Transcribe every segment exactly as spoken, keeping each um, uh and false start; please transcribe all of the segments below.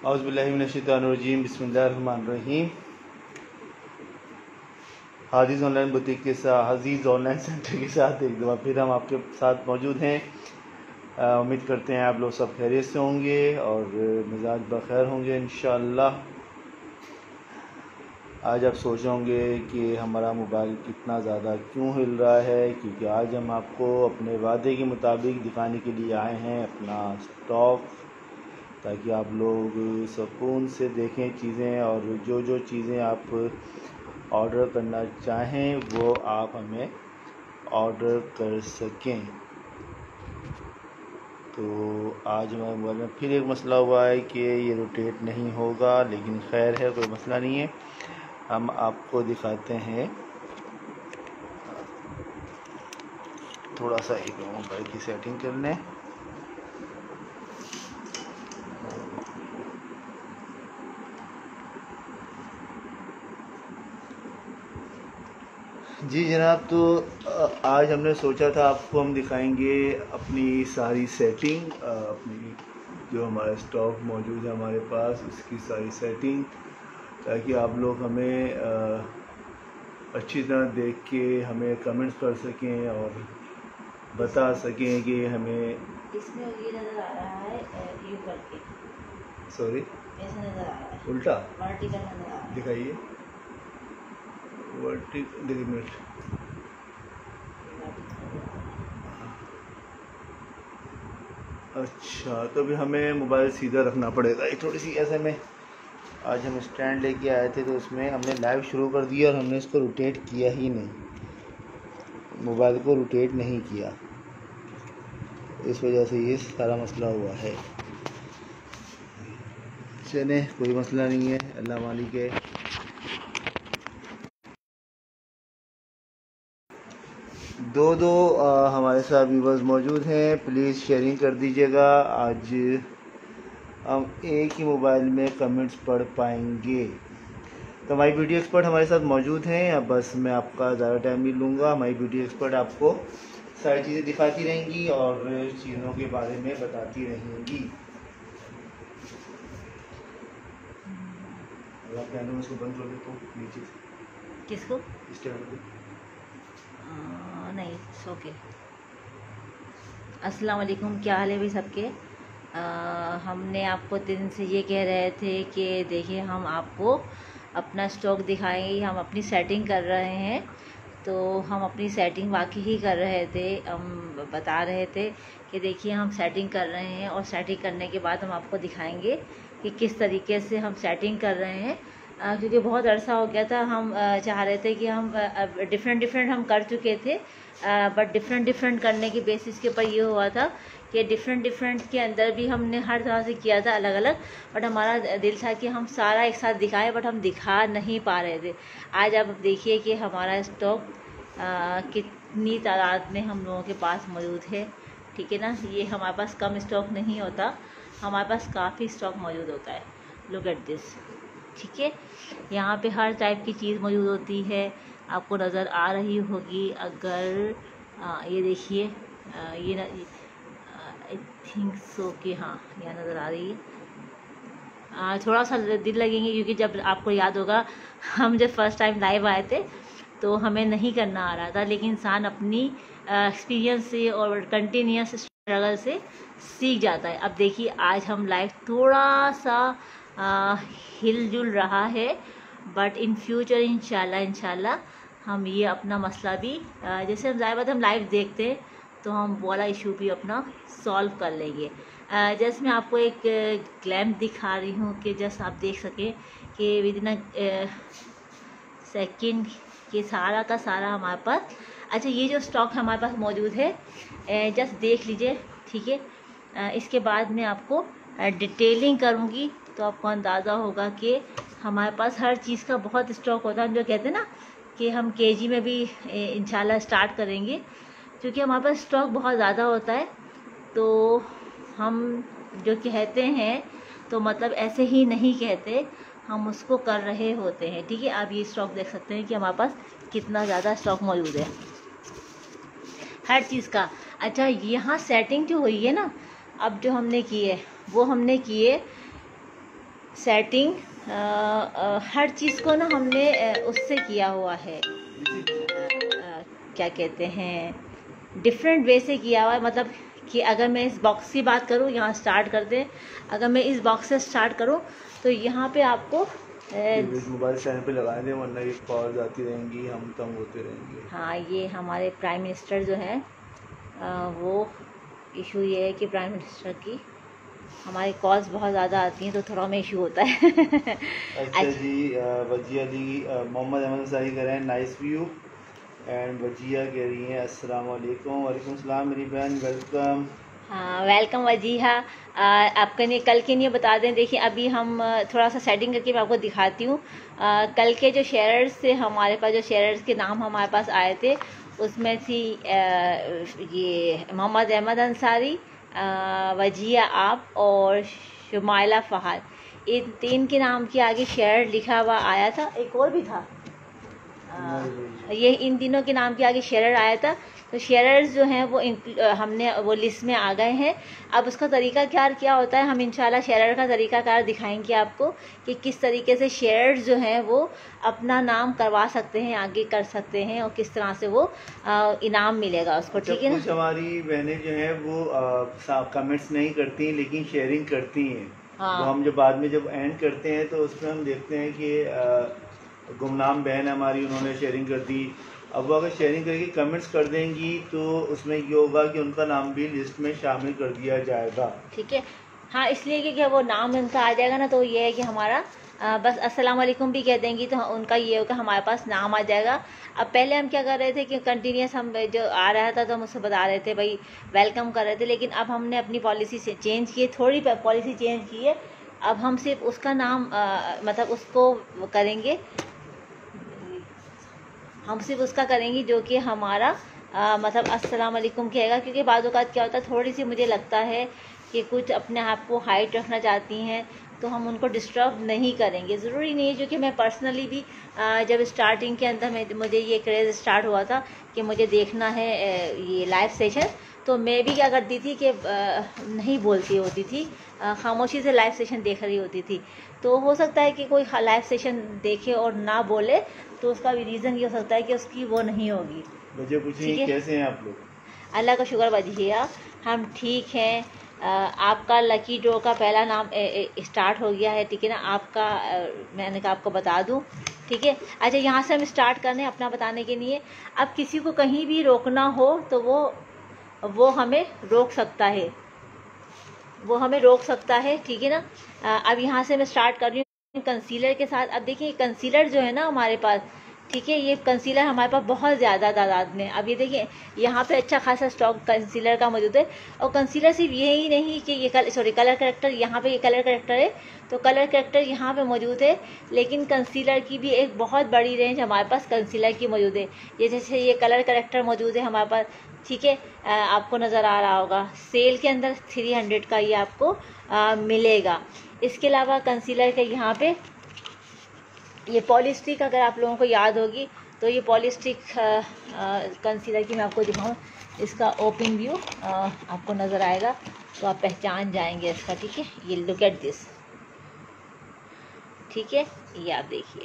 औज़ुबिल्लाहिमिनश्शैतानिर्रजीम बिस्मिल्लाहिर्रहमानिर्रहीम। हादिज़ online boutique के साथ हजीज़ ऑनलाइन सेंटर के साथ एक दफ़ा फिर हम आपके साथ मौजूद हैं। उम्मीद करते हैं आप लोग सब खैरियत से होंगे और मिजाज बखैर होंगे इंशाअल्लाह। आज आप सोच होंगे कि हमारा मोबाइल कितना ज़्यादा क्यों हिल रहा है, क्योंकि आज हम आपको अपने वादे के मुताबिक दिखाने के लिए आए हैं अपना स्टॉक, ताकि आप लोग सुकून से देखें चीज़ें और जो जो चीज़ें आप ऑर्डर करना चाहें वो आप हमें ऑर्डर कर सकें। तो आज हमारे मोबाइल में फिर एक मसला हुआ है कि ये रोटेट नहीं होगा, लेकिन खैर है, कोई मसला नहीं है। हम आपको दिखाते हैं थोड़ा सा एक मोबाइल की सेटिंग कर लें। जी जनाब, तो आज हमने सोचा था आपको हम दिखाएंगे अपनी सारी सेटिंग, अपनी जो हमारा स्टॉक मौजूद है हमारे पास उसकी सारी सेटिंग, ताकि आप लोग हमें अच्छी तरह देख के हमें कमेंट्स कर सकें और बता सकें कि हमें इसमें ये नज़र आ रहा है यू करके, सॉरी ऐसा नज़र आ रहा है, उल्टा वर्टिकल नज़र आ रहा है। दिखाइए वर्टिकल, देखिए मिनट, अच्छा तो अभी हमें मोबाइल सीधा रखना पड़ेगा। ये थोड़ी सी ऐसे में आज हम स्टैंड लेके आए थे तो उसमें हमने लाइव शुरू कर दिया और हमने इसको रोटेट किया ही नहीं, मोबाइल को रोटेट नहीं किया, इस वजह से ये सारा मसला हुआ है। चलें, कोई मसला नहीं है, अल्लाह मालिक है। दो दो आ, हमारे साथ व्यूवर्स मौजूद हैं, प्लीज़ शेयरिंग कर दीजिएगा। आज हम एक ही मोबाइल में कमेंट्स पढ़ पाएंगे। तो हमारी ब्यूटी एक्सपर्ट हमारे साथ मौजूद हैं। अब बस मैं आपका ज़्यादा टाइम नहीं लूँगा। हमारी ब्यूटी एक्सपर्ट आपको सारी चीज़ें दिखाती रहेंगी और चीज़ों के बारे में बताती रहेंगी। अगर कैमरा उसको बंद कर दे तो नीचे किसको स्टैंड को नहीं, ओके। अस्सलाम वालेकुम, क्या हाल है भाई सबके। हमने आपको दिन से ये कह रहे थे कि देखिए हम आपको अपना स्टॉक दिखाएंगे, हम अपनी सेटिंग कर रहे हैं। तो हम अपनी सेटिंग वाकई ही कर रहे थे, हम बता रहे थे कि देखिए हम सेटिंग कर रहे हैं और सेटिंग करने के बाद हम आपको दिखाएंगे कि किस तरीके से हम सेटिंग कर रहे हैं। आ, क्योंकि बहुत अरसा हो गया था, हम आ, चाह रहे थे कि हम डिफरेंट डिफरेंट हम कर चुके थे, बट डिफरेंट डिफरेंट करने के बेसिस के ऊपर ये हुआ था कि डिफरेंट डिफरेंट के अंदर भी हमने हर तरह से किया था अलग अलग, बट हमारा दिल था कि हम सारा एक साथ दिखाएं, बट हम दिखा नहीं पा रहे थे। आज आप देखिए कि हमारा स्टॉक कितनी तादाद में हम लोगों के पास मौजूद है, ठीक है ना। ये हमारे पास कम स्टॉक नहीं होता, हमारे पास काफ़ी स्टॉक मौजूद होता है। लुक एट दिस, ठीक है। यहाँ पे हर टाइप की चीज़ मौजूद होती है, आपको नज़र आ रही होगी। अगर आ, ये देखिए, ये ना, आई थिंक सो कि हाँ यहाँ नज़र आ रही है। आ, थोड़ा सा दिल लगेंगे क्योंकि जब आपको याद होगा हम जब फर्स्ट टाइम लाइव आए थे तो हमें नहीं करना आ रहा था, लेकिन इंसान अपनी एक्सपीरियंस से और कंटिन्यूस स्ट्रगल से सीख जाता है। अब देखिए आज हम लाइव थोड़ा सा आ, हिलजुल रहा है, बट इन फ्यूचर इंशाल्लाह इंशाल्लाह हम ये अपना मसला भी आ, जैसे हम लाइव हम लाइव देखते हैं तो हम वाला इशू भी अपना सॉल्व कर लेंगे। जैसे मैं आपको एक ग्लैम्प दिखा रही हूँ कि जस्ट आप देख सकें कि विद इन सेकेंड के सारा का सारा हमारे पास। अच्छा, ये जो स्टॉक हमारे पास मौजूद है जस्ट देख लीजिए, ठीक है। इसके बाद मैं आपको डिटेलिंग करूँगी तो आपको अंदाज़ा होगा कि हमारे पास हर चीज़ का बहुत स्टॉक होता है। हम जो कहते हैं ना कि हम केजी में भी इंशाल्लाह स्टार्ट करेंगे, क्योंकि हमारे पास स्टॉक बहुत ज़्यादा होता है। तो हम जो कहते हैं तो मतलब ऐसे ही नहीं कहते, हम उसको कर रहे होते हैं, ठीक है। आप ये स्टॉक देख सकते हैं कि हमारे पास कितना ज़्यादा स्टॉक मौजूद है हर चीज़ का। अच्छा, यहाँ सेटिंग जो हुई है ना, अब जो हमने की है वो हमने की है सेटिंग हर चीज़ को ना हमने अ, उससे किया हुआ है, अ, क्या कहते हैं, डिफरेंट वे से किया हुआ है। मतलब कि अगर मैं इस बॉक्स की बात करूँ, यहाँ स्टार्ट करते हैं, अगर मैं इस बॉक्स से स्टार्ट करूँ तो यहाँ पे आपको मोबाइल स्टैंड पे लगाए थे, वरना ये कॉल आती रहेंगी, हम तंग होते रहेंगे। हाँ, ये हमारे प्राइम मिनिस्टर जो हैं, वो इशू ये है कि प्राइम मिनिस्टर की हमारी कॉल्स बहुत ज़्यादा आती हैं तो थोड़ा में इशू होता है। अच्छा जी, वजिया अली मोहम्मद अहमद अंसारी कह रहे हैं नाइस व्यू, एंड वजिया कह रही हैं अस्सलाम वालेकुम। वालेकुम सलाम मेरी बहन, वेलकम। हाँ, वेलकम वजीहा। आपके लिए कल के लिए बता दें, देखिए अभी हम थोड़ा सा सेटिंग करके मैं आपको दिखाती हूँ। कल के जो शेयर्स थे हमारे पास, जो शेयर्स के नाम हमारे पास आए थे, उसमें थी आ, ये मोहम्मद अहमद अंसारी, वजिया आप और शुमाइला फहाद। इन तीन के नाम के आगे शेयर लिखा हुआ आया था, एक और भी था, आ, ये इन तीनों के नाम के आगे शेयर आया था। तो शेयरर्स जो हैं वो हमने वो लिस्ट में आ गए हैं। अब उसका तरीका कार क्या होता है, हम इंशाल्लाह शेयरर का तरीका कार दिखाएंगे आपको कि किस तरीके से शेयर्स जो हैं वो अपना नाम करवा सकते हैं, आगे कर सकते हैं, और किस तरह से वो आ, इनाम मिलेगा उसको। ठीक है ना। कुछ हमारी बहनें जो हैं वो कमेंट्स नहीं करती लेकिन शेयरिंग करती हैं। हाँ। तो हम जब बाद में जब एंड करते हैं तो उसमें हम देखते हैं कि गुमनाम बहन हमारी, उन्होंने शेयरिंग कर दी। अब वो अगर शेयरिंग करके कमेंट्स कर देंगी तो उसमें ये होगा कि उनका नाम भी लिस्ट में शामिल कर दिया जाएगा। ठीक है। हाँ, इसलिए क्योंकि वो नाम उनका आ जाएगा ना, तो ये है कि हमारा आ, बस अस्सलाम वालेकुम भी कह देंगी तो उनका ये होगा, हमारे पास नाम आ जाएगा। अब पहले हम क्या कर रहे थे कि कंटिन्यूस हम जो आ रहा था तो हम उससे बता रहे थे भाई वेलकम कर रहे थे, लेकिन अब हमने अपनी पॉलिसी से चेंज की है, थोड़ी पॉलिसी चेंज की है। अब हम सिर्फ उसका नाम आ, मतलब उसको करेंगे, हम सिर्फ उसका करेंगे जो कि हमारा आ, मतलब अस्सलाम वालेकुम कहेगा। क्योंकि बाद औक़ात क्या होता है, थोड़ी सी मुझे लगता है कि कुछ अपने आप को हाइट रखना चाहती हैं तो हम उनको डिस्टर्ब नहीं करेंगे। ज़रूरी नहीं है, जो कि मैं पर्सनली भी आ, जब स्टार्टिंग के अंदर में मुझे ये क्रेज़ स्टार्ट हुआ था कि मुझे देखना है ये लाइव सेशन, तो मैं भी क्या करती थी कि नहीं बोलती होती थी, खामोशी से लाइव सेशन देख रही होती थी। तो हो सकता है कि कोई लाइव सेशन देखे और ना बोले, तो उसका भी रीज़न ये हो सकता है कि उसकी वो नहीं होगी। मुझे पूछिए कैसे हैं आप लोग? अल्लाह का शुक्र बजिया, हम ठीक हैं। आपका लकी ड्रॉ का पहला नाम स्टार्ट हो गया है, ठीक है ना। आपका आ, मैंने कहा आपको बता दूं, ठीक है। अच्छा, यहाँ से हम स्टार्ट करने अपना बताने के लिए। अब किसी को कहीं भी रोकना हो तो वो वो हमें रोक सकता है, वो हमें रोक सकता है, ठीक है ना। आ, अब यहाँ से मैं स्टार्ट कर रही हूँ कंसीलर के साथ। अब देखिए कंसीलर जो है ना हमारे पास, ठीक है, ये कंसीलर हमारे पास बहुत ज़्यादा तादाद में। अब ये देखिए यहाँ पे अच्छा खासा स्टॉक कंसीलर का मौजूद है। और कंसीलर सिर्फ ये ही नहीं कि ये कल सॉरी कलर करेक्टर, यहाँ पे ये कलर करेक्टर है तो कलर करेक्टर यहाँ पे मौजूद है, लेकिन कंसीलर की भी एक बहुत बड़ी रेंज हमारे पास कंसीलर की मौजूद है। ये जैसे ये कलर करेक्टर मौजूद है हमारे पास, ठीक है, आपको नज़र आ रहा होगा सेल के अंदर थ्री हंड्रेड का ये आपको आ, मिलेगा। इसके अलावा कंसीलर के यहाँ पे ये पॉलिस्टिक, अगर आप लोगों को याद होगी तो ये पॉलिस्टिक कंसीलर की मैं आपको दिखाऊं, इसका ओपन व्यू आपको नज़र आएगा तो आप पहचान जाएंगे इसका, ठीक है। ये लुक एट दिस, ठीक है, ये आप देखिए।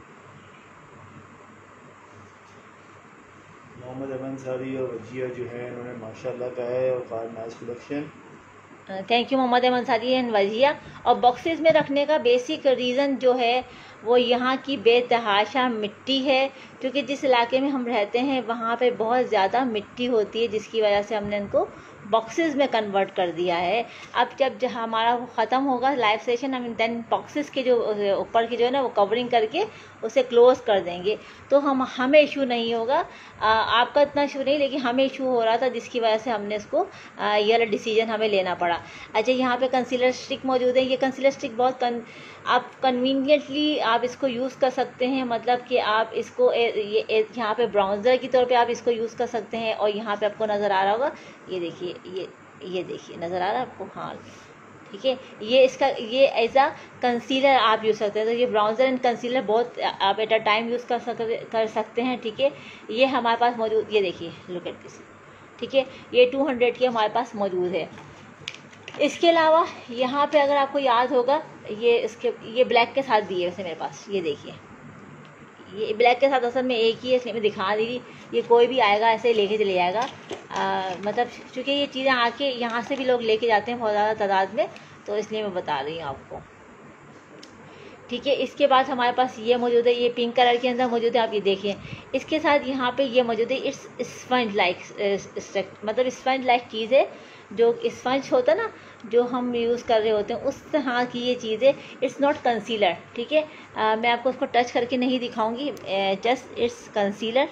मोहम्मद अहमद अंसारी और वजिया जो है उन्होंने माशाल्लाह कहा है, और car nice collection. Thank you Mohammad Ahmad Ansari and Wajiya. और बॉक्सेस में रखने का बेसिक रीज़न जो है वो यहाँ की बेतहाशा मिट्टी है, क्योंकि जिस इलाके में हम रहते हैं वहाँ पे बहुत ज़्यादा मिट्टी होती है, जिसकी वजह से हमने इनको बॉक्सेस में कन्वर्ट कर दिया है। अब जब जब हमारा वो ख़त्म होगा लाइव सेशन, हम देन बॉक्सेस के जो ऊपर की जो है ना वो कवरिंग करके उसे क्लोज कर देंगे, तो हम हमें इशू नहीं होगा। आ, आपका इतना इशू नहीं, लेकिन हमें इशू हो रहा था जिसकी वजह से हमने इसको आ, ये वाला डिसीजन हमें लेना पड़ा। अच्छा, यहाँ पे कंसीलर स्टिक मौजूद है। ये कंसीलर स्टिक बहुत कन, आप कन्वीनियंटली आप इसको यूज़ कर सकते हैं, मतलब कि आप इसको ए, ये यहाँ पे ब्राउज़र की तौर पे आप इसको यूज़ कर सकते हैं। और यहाँ पे आपको नज़र आ रहा होगा, ये देखिए, ये ये देखिए नज़र आ रहा है आपको, हाँ, ठीक है। ये इसका ये एज आ कंसीलर आप यूज़ करते हैं। तो ये ब्राउज़र एंड कंसीलर बहुत आप एट अ टाइम यूज़ कर सकते कर सकते हैं, ठीक है। ये हमारे पास मौजूद, ये देखिए लुक एट दिस, ठीक है, ये टू हंड्रेड की हमारे पास मौजूद है। इसके अलावा यहाँ पे अगर आपको याद होगा, ये इसके ये ब्लैक के साथ भी है वैसे मेरे पास, ये देखिए ये ब्लैक के साथ असल में एक ही है, इसलिए मैं दिखा दी। ये कोई भी आएगा ऐसे ही लेके चले जाएगा, आ, मतलब चूँकि ये चीज़ें आके यहाँ से भी लोग लेके जाते हैं बहुत ज़्यादा तादाद में, तो इसलिए मैं बता रही हूँ आपको। ठीक है, इसके बाद हमारे पास ये मौजूद है, ये पिंक कलर के अंदर मौजूद है, आप ये देखिए। इसके साथ यहाँ पे ये मौजूद है, इट्स स्पंज लाइक, मतलब स्पंज लाइक चीज़ है, जो स्पंज होता है ना जो हम यूज़ कर रहे होते हैं, उस तरह की ये चीज़ है। इट्स नॉट कंसीलर, ठीक है। आ, मैं आपको उसको टच करके नहीं दिखाऊंगी, जस्ट इट्स कंसीलर।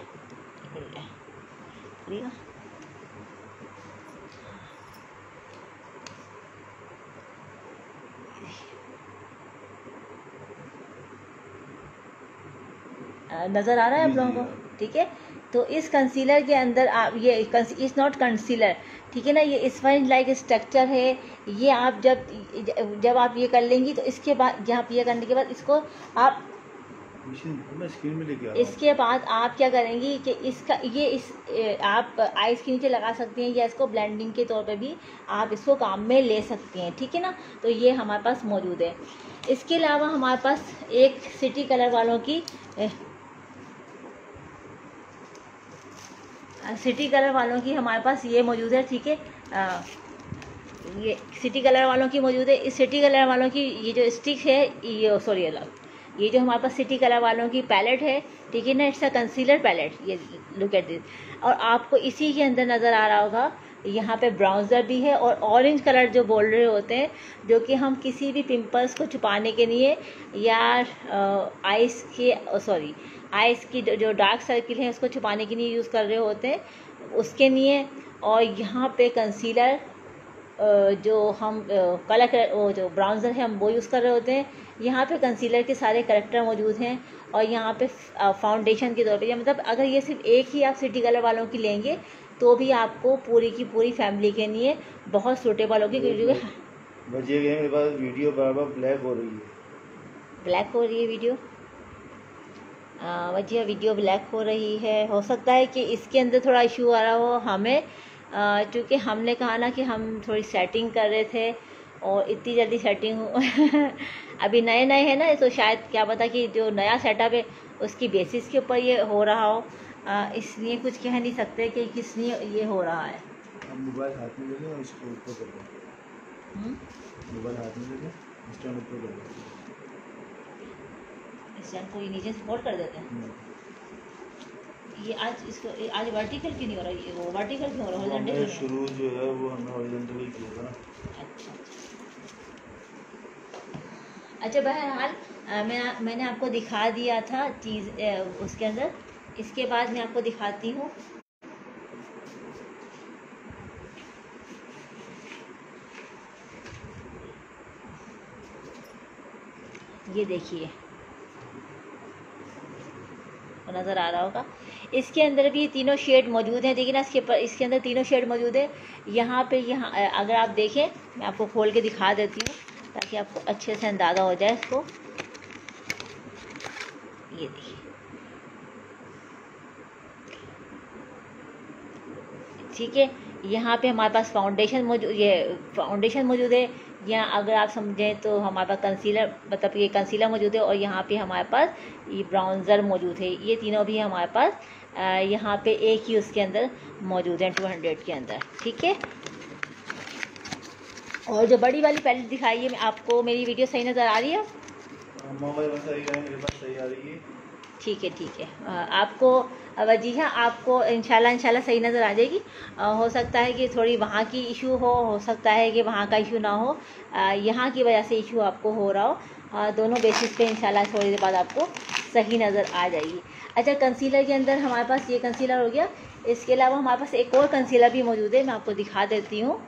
नज़र आ रहा है आप लोगों को, ठीक है। तो इस कंसीलर के अंदर आप ये इट्स नॉट कंसीलर, ठीक है ना, ये स्पंज लाइक स्ट्रक्चर है। ये आप जब जब आप ये कर लेंगी तो इसके बाद यहाँ पे ये करने के बाद इसको आप स्क्रीन में लेके आ इसके बाद आप क्या करेंगी कि इसका ये इस आप आइस के नीचे लगा सकती हैं, या इसको ब्लेंडिंग के तौर पे भी आप इसको काम में ले सकती हैं, ठीक है ना। तो ये हमारे पास मौजूद है। इसके अलावा हमारे पास एक सिटी कलर वालों की सिटी कलर वालों की हमारे पास ये मौजूद है, ठीक है। ये सिटी कलर वालों की मौजूद है। इस सिटी कलर वालों की ये जो स्टिक है, ये सॉरी अलग ये जो हमारे पास सिटी कलर वालों की पैलेट है, ठीक है ना, इट्स अ कंसीलर पैलेट। ये लुक एट दिस। और आपको इसी के अंदर नज़र आ रहा होगा यहाँ पे ब्राउज़र भी है और ऑरेंज कलर जो बोल रहे होते हैं, जो कि हम किसी भी पिंपल्स को छुपाने के लिए या आइस के सॉरी आइस की जो डार्क सर्किल है उसको छुपाने के लिए यूज़ कर रहे होते हैं, उसके लिए। और यहाँ पे कंसीलर जो हम कलर वो जो ब्राउज़र है हम वो यूज़ कर रहे होते हैं। यहाँ पे कंसीलर के सारे करेक्टर मौजूद हैं। और यहाँ पे फाउंडेशन के तौर पे, मतलब अगर ये सिर्फ एक ही आप सिटी कलर वालों की लेंगे तो भी आपको पूरी की पूरी फैमिली के लिए बहुत सूटेबल होगी। क्योंकि बजे गए मेरे पास वीडियो बार बार ब्लैक हो रही है, ब्लैक हो रही है वीडियो वजह वीडियो ब्लैक हो रही है। हो सकता है कि इसके अंदर थोड़ा इशू आ रहा हो हमें, क्योंकि हमने कहा ना कि हम थोड़ी सेटिंग कर रहे थे और इतनी जल्दी सेटिंग हो अभी नए नए हैं ना, तो शायद क्या पता कि जो नया सेटअप है उसकी बेसिस के ऊपर ये हो रहा हो, इसलिए कुछ कह नहीं सकते कि किस लिए ये हो रहा है। मोबाइल हाथ में लेंगे और इसको ऊपर कर देंगे, मोबाइल हाथ में लेंगे स्टैंड ऊपर कर देंगे, स्टैंड को ये नीचे सपोर्ट कर देते हैं। ये आज इसको आज वर्टिकल क्यों नहीं हो रहा, ये वो वर्टिकल क्यों हो रहा है, हॉरिजॉन्टल शुरू जो है वो हमने हॉरिजॉन्टल ही किया था ना। अच्छा अच्छा बहरहाल मैं मैंने आपको दिखा दिया था चीज़ उसके अंदर। इसके बाद मैं आपको दिखाती हूँ ये देखिए नज़र आ रहा होगा। इसके अंदर भी तीनों शेड मौजूद हैं, देखिए ना, इसके पर इसके अंदर तीनों शेड मौजूद है। यहाँ पे यहाँ अगर आप देखें, मैं आपको खोल के दिखा देती हूँ ताकि आपको अच्छे से अंदाज़ा हो जाए इसको। ये देखिए, ठीक है। यहाँ पे हमारे पास फाउंडेशन मौजूद ये फाउंडेशन मौजूद है, या अगर आप समझें तो हमारे पास कंसीलर, मतलब ये कंसीलर मौजूद है। और यहाँ पे हमारे पास ये ब्राउज़र मौजूद है। ये तीनों भी हमारे पास यहाँ पे एक ही उसके अंदर मौजूद है, टू हंड्रेड के अंदर, ठीक है। और जो बड़ी वाली पैलेट दिखाई है, आपको मेरी वीडियो सही नज़र आ रही है? ठीक है ठीक है, आपको वजीहा आपको इंशाल्लाह इंशाल्लाह सही नज़र आ जाएगी। हो सकता है कि थोड़ी वहाँ की इशू हो हो सकता है कि वहाँ का इशू ना हो, यहाँ की वजह से इशू आपको हो रहा हो। दोनों बेसिस पे इंशाल्लाह थोड़ी देर बाद आपको सही नज़र आ जाएगी। अच्छा, कंसीलर के अंदर हमारे पास ये कंसीलर हो गया। इसके अलावा हमारे पास एक और कंसीलर भी मौजूद है, मैं आपको दिखा देती हूँ।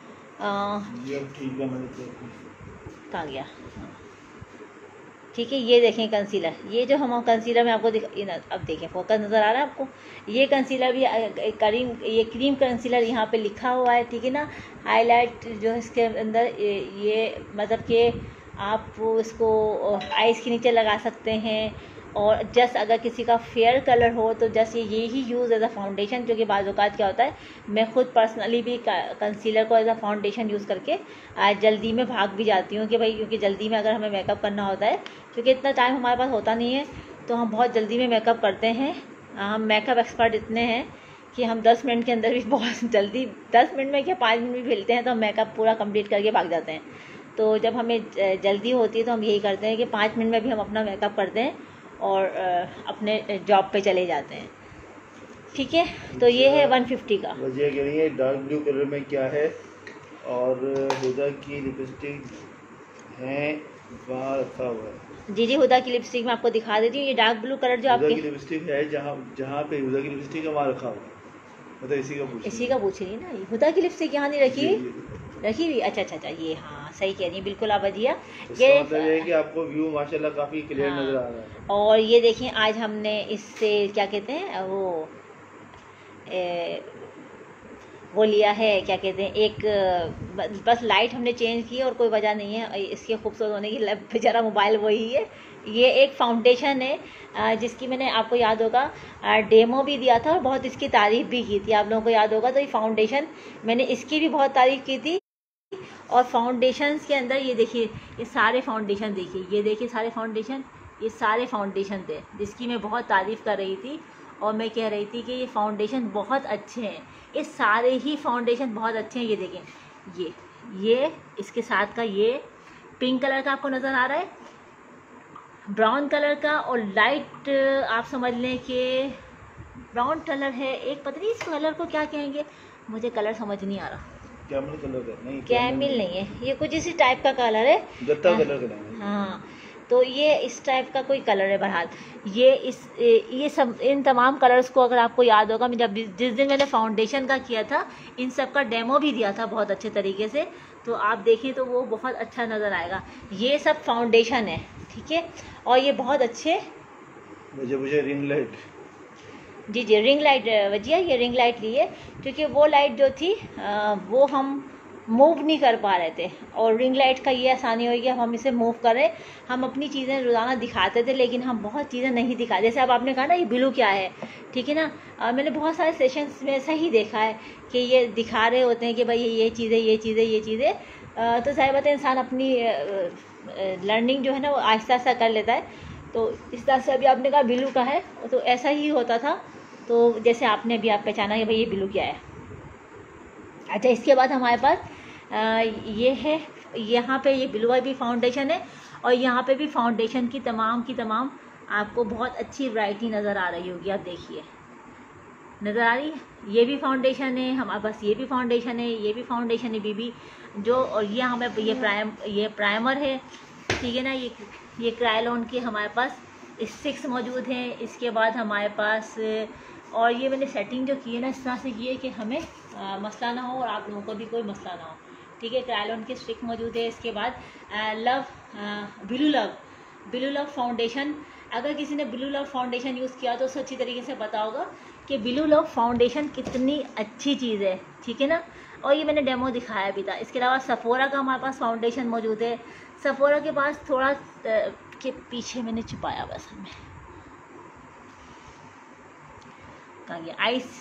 कहाँ गया, ठीक है। ये देखें कंसीलर, ये जो हम कंसीलर में आपको दिख अब देखें फोकस नज़र आ रहा है आपको। ये कंसीलर भी करीम ये क्रीम कंसीलर यहाँ पे लिखा हुआ है, ठीक है ना। हाईलाइट जो है इसके अंदर ये मतलब कि आप इसको आइस के नीचे लगा सकते हैं, और जस्ट अगर किसी का फेयर कलर हो तो जस्ट ये यही यूज़ एज अ फाउंडेशन, जो कि बाज़ औक़ात क्या होता है, मैं खुद पर्सनली भी कंसीलर को एज अ फाउंडेशन यूज़ करके आज जल्दी में भाग भी जाती हूँ कि भाई, क्योंकि जल्दी में अगर हमें मेकअप करना होता है, क्योंकि इतना टाइम हमारे पास होता नहीं है, तो हम बहुत जल्दी में मेकअप करते हैं। हम मेकअप एक्सपर्ट इतने हैं कि हम दस मिनट के अंदर भी बहुत जल्दी, दस मिनट में क्या पाँच मिनट में खेलते हैं तो हम मेकअप पूरा कंप्लीट करके भाग जाते हैं। तो जब हमें जल्दी होती है तो हम यही करते हैं कि पाँच मिनट में भी हम अपना मेकअप करते हैं और अपने जॉब पे चले जाते हैं। ठीक है, तो ये है वन फिफ्टी का। वजह कह रही है डार्क ब्लू कलर में क्या है, और हुदा की लिपस्टिक है वहाँ रखा हुआ है। जी जी, हुदा की लिपस्टिक मैं आपको दिखा देती हूँ। ये डार्क ब्लू कलर जो आपकी लिपस्टिक है, जहाँ जहाँ पे हुदा की लिपस्टिक है वहाँ रखा हुआ है। मतलब इसी का पूछ इसी का पूछ रही है ना, हुदा की लिपस्टिक यहाँ नहीं रखी हुई, रखी हुई। अच्छा अच्छा अच्छा, ये हाँ सही कह रही है, बिल्कुल आप अजिया। ये मतलब है कि आपको व्यू माशाल्लाह काफ़ी क्लियर हाँ, नज़र आ रहा है। और ये देखें, आज हमने इससे क्या कहते हैं वो ए, वो लिया है, क्या कहते हैं, एक बस लाइट हमने चेंज की और कोई वजह नहीं है इसके खूबसूरत होने की, बेचारा मोबाइल वही है। ये एक फाउंडेशन है जिसकी मैंने, आपको याद होगा, डेमो भी दिया था और बहुत इसकी तारीफ़ भी की थी, आप लोगों को याद होगा। तो ये फाउंडेशन मैंने इसकी भी बहुत तारीफ़ की थी। और फाउंडेशंस के अंदर ये देखिए, ये सारे फाउंडेशन देखिए, ये देखिए सारे फाउंडेशन, ये सारे फाउंडेशन थे जिसकी मैं बहुत तारीफ़ कर रही थी और मैं कह रही थी कि ये फाउंडेशन बहुत अच्छे हैं, ये सारे ही फाउंडेशन बहुत अच्छे हैं। ये देखें, ये ये इसके साथ का ये पिंक कलर का आपको नज़र आ रहा है, ब्राउन कलर का, और लाइट आप समझ लें कि ब्राउन कलर है एक, पता नहीं इस कलर को क्या कहेंगे, मुझे कलर समझ नहीं आ रहा। कैमल कलर का नहीं, कैमिल नहीं है, ये कुछ इसी टाइप का कलर है, गत्ता कलर का है। हाँ, तो ये इस टाइप का कोई कलर है। बहरहाल ये इस ये सब, इन तमाम कलर्स को अगर आपको याद होगा, मैं जब जिस दिन मैंने फाउंडेशन का किया था, इन सब का डेमो भी दिया था बहुत अच्छे तरीके से, तो आप देखें तो वो बहुत अच्छा नज़र आएगा। ये सब फाउंडेशन है, ठीक है, और ये बहुत अच्छे। मुझे मुझे रिंग लाइट, जी जी, रिंग लाइट वजिया, ये रिंग लाइट ली है क्योंकि वो लाइट जो थी आ, वो हम मूव नहीं कर पा रहे थे, और रिंग लाइट का ये आसानी होगी, अब हम इसे मूव करें। हम अपनी चीज़ें रोज़ाना दिखाते थे लेकिन हम बहुत चीज़ें नहीं दिखा, जैसे अब आपने कहा ना ये ब्लू क्या है, ठीक है ना, आ, मैंने बहुत सारे सेशंस में ऐसा ही देखा है कि ये दिखा रहे होते हैं कि भाई ये चीज़ें ये चीज़ें ये चीज़ें, तो जाहिर बात है इंसान अपनी लर्निंग जो है ना वो आहिस्ता आहिस्ता कर लेता है। तो इस तरह से अभी आपने कहा ब्लू का है, तो ऐसा ही होता था, तो जैसे आपने भी आप पहचाना कि भाई ये ब्लू क्या है। अच्छा, इसके बाद हमारे पास आ, ये है, यहाँ पे ये ब्लू भी फाउंडेशन है और यहाँ पे भी फाउंडेशन की तमाम की तमाम आपको बहुत अच्छी वैरायटी नज़र आ रही होगी, आप देखिए नज़र आ रही है। ये भी फाउंडेशन है हमारे पास, ये भी फाउंडेशन है, ये भी फाउंडेशन है बीबी जो, और ये हमें ये प्राइम ये प्राइमर है, ठीक है ना, ये ये क्रायोलॉन के हमारे पास स्टिक्स मौजूद हैं। इसके बाद हमारे पास, और ये मैंने सेटिंग जो की है ना इस तरह से की है कि हमें आ, मसला ना हो और आप लोगों को भी कोई मसला ना हो, ठीक है। क्रायोलॉन के स्टिक मौजूद है। इसके बाद आ, love blue love blue love foundation, अगर किसी ने ब्लू लव फाउंडेशन यूज़ किया तो उसे अच्छी तरीके से पता होगा कि ब्लू लव फाउंडेशन कितनी अच्छी चीज़ है, ठीक है ना, और ये मैंने डेमो दिखाया भी था। इसके अलावा सफोरा का हमारे पास फाउंडेशन मौजूद है। सफोरा के पास थोड़ा आ, के पीछे मैंने छुपाया बस हमें, कहाँ गया आइस,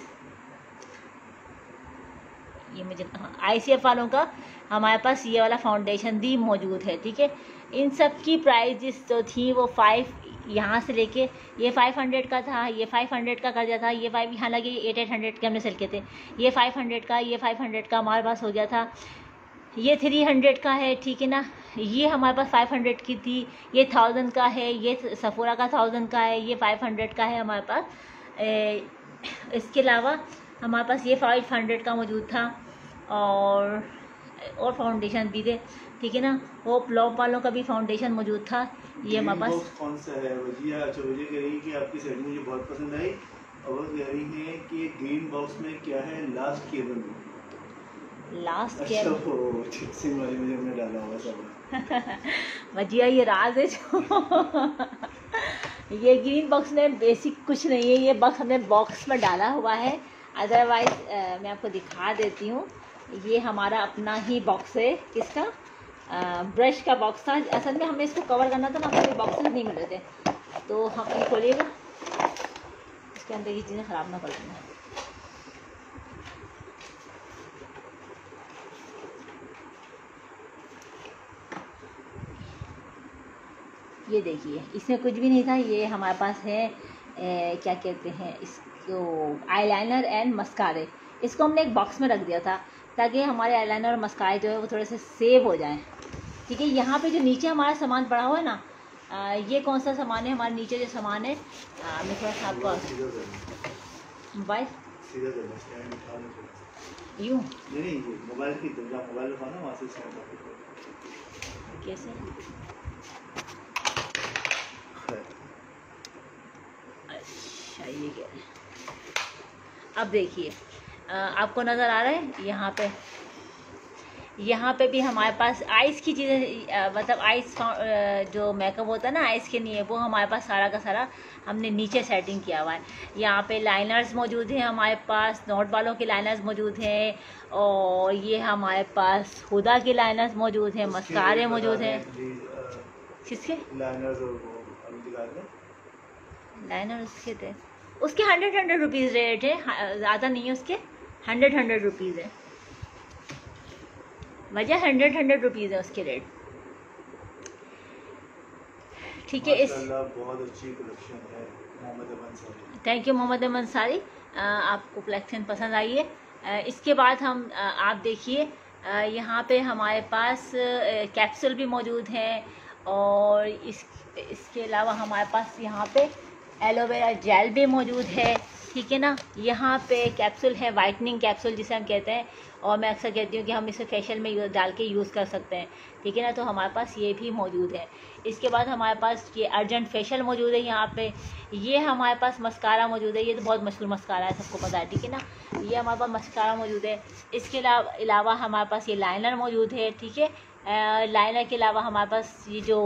ये मुझे आई सी एफ वालों का हमारे पास ये वाला फाउंडेशन भी मौजूद है, ठीक है। इन सब की प्राइजेस जो थी वो फाइव यहाँ से लेके ये फाइव हंड्रेड का था, ये फाइव हंड्रेड का कर दिया था, ये फाइव यहाँ लगे एट एट हंड्रेड के हमने सेल किए थे, ये फाइव हंड्रेड का ये फाइव हंड्रेड का हमारे पास हो गया था, ये थ्री हंड्रेड का है, ठीक है ना, ये हमारे पास फाइव हंड्रेड की थी, ये थाउजेंड का है, ये सफोरा का थाउजेंड का है, ये फाइव हंड्रेड का है हमारे पास। ए, इसके अलावा हमारे पास ये फाइव हंड्रेड का मौजूद था, और और फाउंडेशन भी थे, ठीक है ना। वो प्लॉप वालों का भी फाउंडेशन मौजूद था। ये हमारे पास कौन सा है वजिया? अच्छा, वजिया कह रही है कि आपकी सेटिंग मुझे बहुत पसंद आई, और वो कह रही है कि ग्रीन बॉक्स में क्या है, लास्ट केबल में लास्ट अच्छा वो सिम वाली में हमने डाला हुआ सब वजिया ये राज है जो ये ग्रीन बॉक्स में बेसिक कुछ नहीं है, ये बॉक्स हमने बॉक्स में डाला हुआ है। अदरवाइज मैं आपको दिखा देती हूँ, ये हमारा अपना ही बॉक्स है, किसका, ब्रश का बॉक्स था। असल में हमें इसको कवर करना था ना, हमें बॉक्सेस नहीं मिल रहे थे, तो हम ये खोलिएगा, इसके अंदर की चीज़ें ख़राब ना कर देना। ये देखिए, इसमें कुछ भी नहीं था। ये हमारे पास है ए, क्या कहते हैं इसको, आईलाइनर एंड मस्कारे। इसको हमने एक बॉक्स में रख दिया था ताकि हमारे आईलाइनर और मस्कारे जो है वो थोड़े से सेव हो जाएं। ठीक है, यहाँ पे जो नीचे हमारा सामान पड़ा हुआ है ना, आ, ये कौन सा सामान है? हमारे नीचे जो सामान है, आ, मैं थोड़ा सा आपको मोबाइल यूँ मोबाइल की मोबाइल वहाँ से कैसे? अच्छा, ये क्या है? अब देखिए, आपको नज़र आ रहा है यहाँ पे, यहाँ पे भी हमारे पास आइस की चीज़ें, मतलब आइस जो मेकअप होता है ना आइस के लिए, वो हमारे पास सारा का सारा हमने नीचे सेटिंग किया हुआ है। यहाँ पे लाइनर्स मौजूद हैं हमारे पास, नोट वालों के लाइनर्स मौजूद हैं, और ये हमारे पास हुदा के लाइनर्स मौजूद हैं, मस्कारे मौजूद हैं। किसके लाइनर? उसके थे उसके हंड्रेड हंड्रेड रुपीज़ रेट है, ज़्यादा नहीं है उसके, हंड्रेड हंड्रेड रुपीज़ है, वजह हंड्रेड हंड्रेड रुपीज़ है उसके रेट। ठीक है, इस बहुत अच्छी कलेक्शन है मोहम्मद अंसारी। थैंक यू मोहम्मद अंसारी, आपको कलेक्शन पसंद आई है। इसके बाद हम आप देखिए, यहाँ पे हमारे पास कैप्सूल भी मौजूद हैं, और इस इसके अलावा हमारे पास यहाँ पे एलोवेरा जेल भी मौजूद है। ठीक है ना, यहाँ पे कैप्सूल है, वाइटनिंग कैप्सूल जिसे हम कहते हैं, और मैं अक्सर कहती हूँ कि हम इसे फेशियल में डाल के यूज़ कर सकते हैं। ठीक है ना, तो हमारे पास ये भी मौजूद है। इसके बाद हमारे पास ये अर्जेंट फेशियल मौजूद है यहाँ पे। ये हमारे पास मस्कारा मौजूद है, ये तो बहुत मशहूर मस्कारा है, सबको पता है। ठीक है ना, ये हमारे पास मस्कारा मौजूद है। इसके अलावा हमारे पास ये लाइनर मौजूद है। ठीक है, लाइनर के अलावा हमारे पास ये जो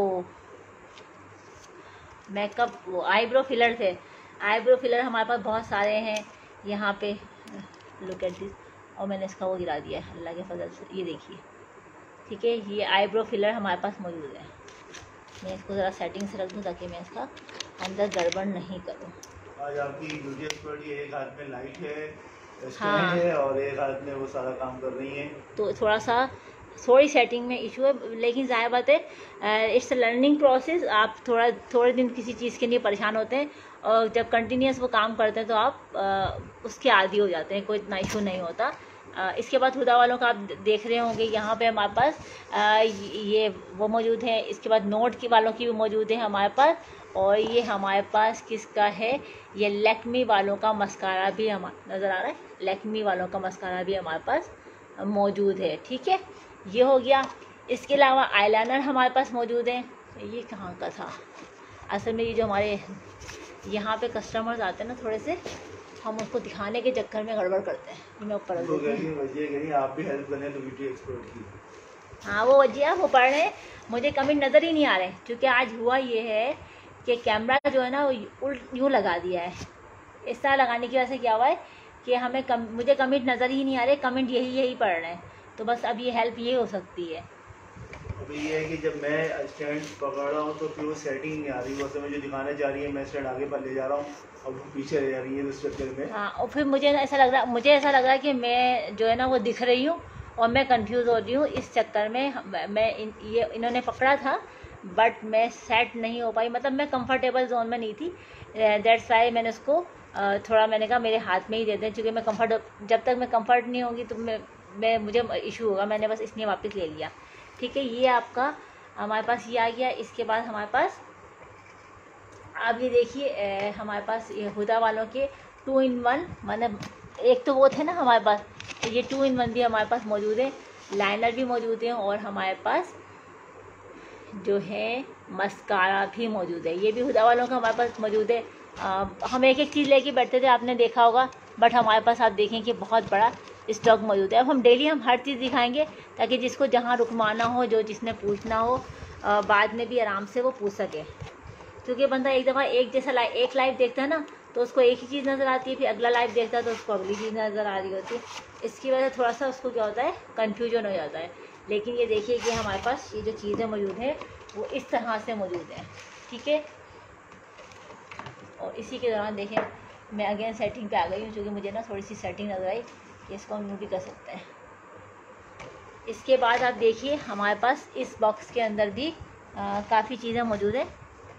मेकअप आईब्रो फिलर थे, आईब्रो फिलर हमारे पास बहुत सारे हैं यहाँ पे, लुक एट दिस। और मैंने इसका वो गिरा दिया है अल्लाह के फजल से, ये देखिए। ठीक है, ये आईब्रो फिलर हमारे पास मौजूद है। मैं इसको ज़रा सेटिंग से रख दूँ ताकि मैं इसका अंदर गड़बड़ नहीं करूँ। आज आपकी ब्यूटी एक्सपर्ट ये एक हाथ में लाइट है, हाँ है, और एक हाथ में वो सारा काम कर रही है, तो थोड़ा सा थोड़ी सेटिंग में इशू है, लेकिन ज़ाहिर बात है इट्स लर्निंग प्रोसेस। आप थोड़ा थोड़े दिन किसी चीज़ के लिए परेशान होते हैं, और जब कंटिन्यूस वो काम करते हैं तो आप आ, उसके आदी हो जाते हैं, कोई इतना इशू नहीं होता। आ, इसके बाद हुदा वालों का आप देख रहे होंगे, यहाँ पे हमारे पास आ, ये वो मौजूद है। इसके बाद नोट की वालों की भी मौजूद है हमारे पास, और ये हमारे पास किसका है, ये लैक्मी वालों का मस्कारा भी हमारा नज़र आ रहा है, लैक्मी वालों का मस्कारा भी हमारे पास मौजूद है। ठीक है, ये हो गया। इसके अलावा आईलाइनर हमारे पास मौजूद है। ये कहाँ का था असल में, ये जो हमारे यहाँ पे कस्टमर्स आते हैं ना, थोड़े से हम उसको दिखाने के चक्कर में गड़बड़ करते हैं। मैं ऊपर आप भी हेल्प करें तो ब्यूटी एक्सपर्ट की। हाँ, वो वजह वो पढ़ रहे हैं, मुझे कमेंट नज़र ही नहीं आ रहे, क्योंकि आज हुआ ये है कि कैमरा जो है ना वो उल्ट यूँ लगा दिया है। इस तरह लगाने की वजह से क्या हुआ है कि हमें कम, मुझे कमेंट नज़र ही नहीं आ रहे, कमेंट यही यही पढ़ रहे हैं। तो बस अब ये हेल्प ये हो सकती है। अभी ये है कि जब मैं स्टैंड पकड़ रहा हूँ तो फिर वो सेटिंग नहीं आ रही, वो मुझे दिखाने जा रही है, मैं स्टैंड आगे पर ले जा रहा हूँ और वो पीछे रह जा रही है उस चक्कर में। हाँ, और फिर मुझे ऐसा लग रहा मुझे ऐसा लग रहा है कि मैं जो है ना वो दिख रही हूँ और मैं कंफ्यूज हो रही हूँ। इस चक्कर में मैं इन, ये इन्होंने पकड़ा था बट मैं सेट नहीं हो पाई, मतलब मैं कंफर्टेबल जोन में नहीं थी। दैट्स वाई मैंने उसको थोड़ा मैंने कहा मेरे हाथ में ही दे दें, क्योंकि मैं कंफर्ट जब तक मैं कंफर्ट नहीं होंगी तो मैं मैं मुझे इशू होगा। मैंने बस इसलिए वापस ले लिया। ठीक है, ये आपका हमारे पास ये आ गया। इसके बाद हमारे पास आप ये देखिए, हमारे पास ये हुदा वालों के टू इन वन, मतलब एक तो वो थे ना हमारे पास, तो ये टू इन वन भी हमारे पास मौजूद है। लाइनर भी मौजूद है और हमारे पास जो है मस्कारा भी मौजूद है। ये भी हुदा वालों का हमारे पास मौजूद है। आ, हम एक एक चीज़ लेके बैठते थे, आपने देखा होगा, बट हमारे पास आप देखें कि बहुत बड़ा स्टॉक मौजूद है। अब हम डेली हम हर चीज़ दिखाएंगे ताकि जिसको जहाँ रुकवाना हो, जो जिसने पूछना हो, आ, बाद में भी आराम से वो पूछ सके। क्योंकि बंदा एक दफ़ा एक जैसा लाइव एक लाइव देखता है ना तो उसको एक ही चीज़ नज़र आती है, फिर अगला लाइव देखता है तो उसको अगली चीज़ नज़र आ रही होती है। इसकी वजह से थोड़ा सा उसको क्या होता है, कन्फ्यूजन हो जाता है। लेकिन ये देखिए कि हमारे पास ये जो चीज़ें मौजूद है वो इस तरह से मौजूद है। ठीक है, और इसी के दौरान देखें मैं अगेन सेटिंग पे आ गई हूँ, क्योंकि मुझे ना थोड़ी सी सेटिंग नजर आई कि इसको हम यूँ भी कर सकते हैं। इसके बाद आप देखिए हमारे पास इस बॉक्स के अंदर भी काफ़ी चीज़ें मौजूद है।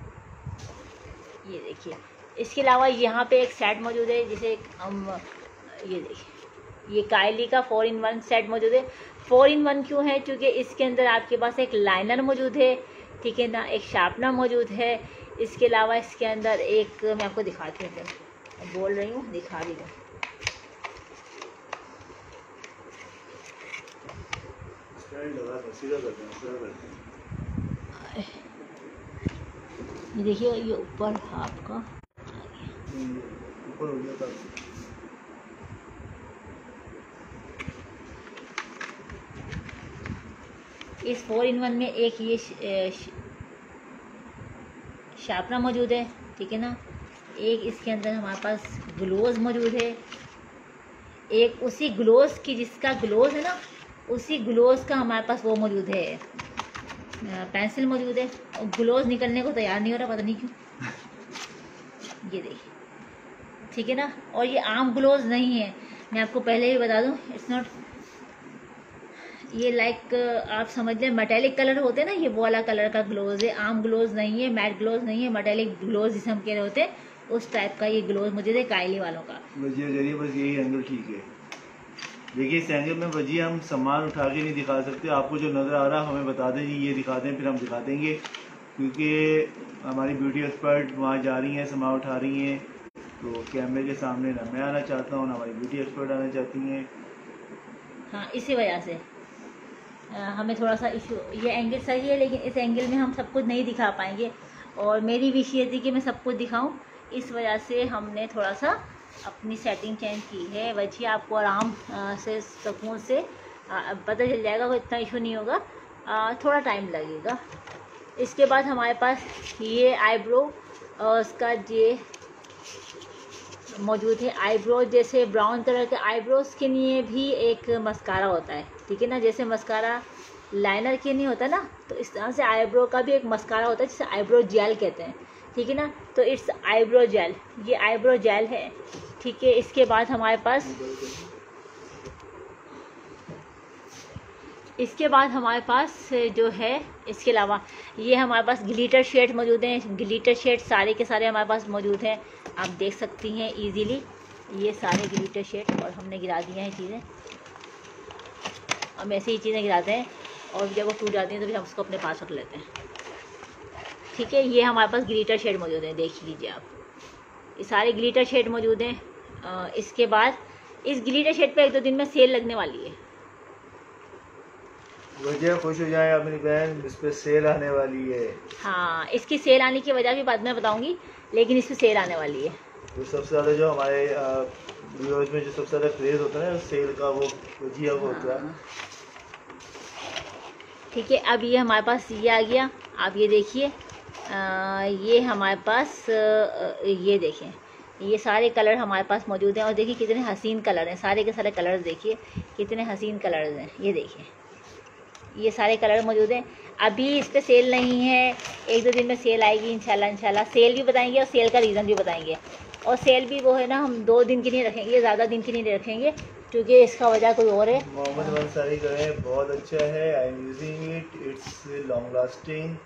ये देखिए, इसके अलावा यहाँ पे एक सेट मौजूद है, जिसे हम ये देखिए ये कायली का फोर इन वन सेट मौजूद है। फोर इन वन क्यों है? क्योंकि इसके अंदर आपके पास एक लाइनर मौजूद है, ठीक है ना, एक शार्पनर मौजूद है। इसके अलावा इसके अंदर एक, मैं आपको दिखाती हूँ, बोल रही हूँ दिखा दी हूँ। ये देखिए ये ऊपर आपका ऊपर हो गया था। इस फोर इन वन में एक ये शार्पनर मौजूद है, ठीक है ना। एक इसके अंदर हमारे पास ग्लोव्स मौजूद है। एक उसी ग्लोव्स की, जिसका ग्लोव्स है ना, उसी ग्लोव्स का हमारे पास वो मौजूद है, पेंसिल मौजूद है। और ग्लोव्स निकलने को तैयार नहीं हो रहा, पता नहीं क्यों। ये देखिए, ठीक है ना। और ये आम ग्लोव्स नहीं है, मैं आपको पहले ही बता दूं, इट्स नॉट, ये लाइक आप समझ लें मेटेलिक कलर होते हैं ना, ये वो वाला कलर का ग्लोव्स है। आम ग्लोव्स नहीं है, मैट ग्लोव्स नहीं है, मेटेलिक ग्लोव्स जिसे हम कह रहे होते हैं, उस टाइप का ये ग्लोव्स मुझे दे कायली वालों का। वजिया करिए, बस यही एंगल ठीक है। देखिए इस एंगल में वजिया हम सामान उठा के नहीं दिखा सकते, आपको जो नज़र आ रहा है हमें बता दें जी, ये दिखा दें, फिर हम दिखा देंगे, क्योंकि हमारी ब्यूटी एक्सपर्ट वहाँ जा रही हैं, सामान उठा रही हैं, तो कैमरे के सामने ना मैं आना चाहता हूँ ना हमारी ब्यूटी एक्सपर्ट आना चाहती हैं। हाँ, इसी वजह से आ, हमें थोड़ा सा इशू, ये एंगल सही है लेकिन इस एंगल में हम सब कुछ नहीं दिखा पाएंगे, और मेरी विश ये थी कि मैं सब कुछ दिखाऊं, इस वजह से हमने थोड़ा सा अपनी सेटिंग चेंज की है। वजह आपको आराम आ, से सुकून से आ, पता चल जाएगा, कोई इतना इशू नहीं होगा, आ, थोड़ा टाइम लगेगा। इसके बाद हमारे पास ये आईब्रो और उसका ये मौजूद है। आईब्रो जैसे ब्राउन कलर के आईब्रोज के लिए भी एक मस्कारा होता है, ठीक है ना, जैसे मस्कारा लाइनर के नहीं होता ना, तो इस तरह से आईब्रो का भी एक मस्कारा होता है जिसे आईब्रो जेल कहते हैं, ठीक है ना। तो इट्स आईब्रो जेल, ये आईब्रो जेल है, ठीक है। इसके बाद हमारे पास इसके बाद हमारे पास जो है, इसके अलावा ये हमारे पास ग्लिटर शेड मौजूद हैं। ग्लिटर शेड सारे के सारे हमारे पास मौजूद हैं, आप देख सकती हैं इजीली, ये सारे ग्लिटर शेड, और हमने गिरा दिए हैं चीज़ें। हम ऐसे ही चीज़ें गिराते हैं और जब वो टूट जाती हैं तो फिर हम उसको अपने पास रख लेते हैं, ठीक है। ये हमारे पास ग्लिटर शेड मौजूद हैं, देख लीजिए आप, ये सारे ग्लिटर शेड मौजूद हैं। इसके बाद इस ग्लिटर शेड पे एक दो दिन में सेल लगने वाली है। वजह खुश हो जाए अपनी बहन, इस पे सेल आने वाली है। हाँ, इसकी सेल आने की वजह भी बाद में बताऊंगी, लेकिन इस पे सेल आने वाली है। तो सबसे ज़्यादा जो हमारे व्यूअर्स में जो सबसे ज़्यादा क्रेज़ होता है ना सेल का, वो वजिया को होता है, ठीक है। अब ये हमारे पास ये आ गया, आप ये देखिए, ये हमारे पास आ, ये देखें, ये सारे कलर हमारे पास मौजूद हैं, और देखिए कितने हसीन कलर हैं, सारे के सारे कलर्स देखिए कितने हसीन कलर्स हैं, ये देखिए ये सारे कलर मौजूद हैं। अभी इस पर सेल नहीं है, एक दो दिन में सेल आएगी इंशाल्लाह। इंशाल्लाह सेल भी बताएंगे और सेल का रीज़न भी बताएंगे, और सेल भी वो है ना, हम दो दिन के लिए रखेंगे, ज़्यादा दिन के लिए नहीं रखेंगे, क्योंकि इसका वजह कोई और है। मोहम्मद अंसारी करें, बहुत अच्छा है, I am using it, it's long lasting,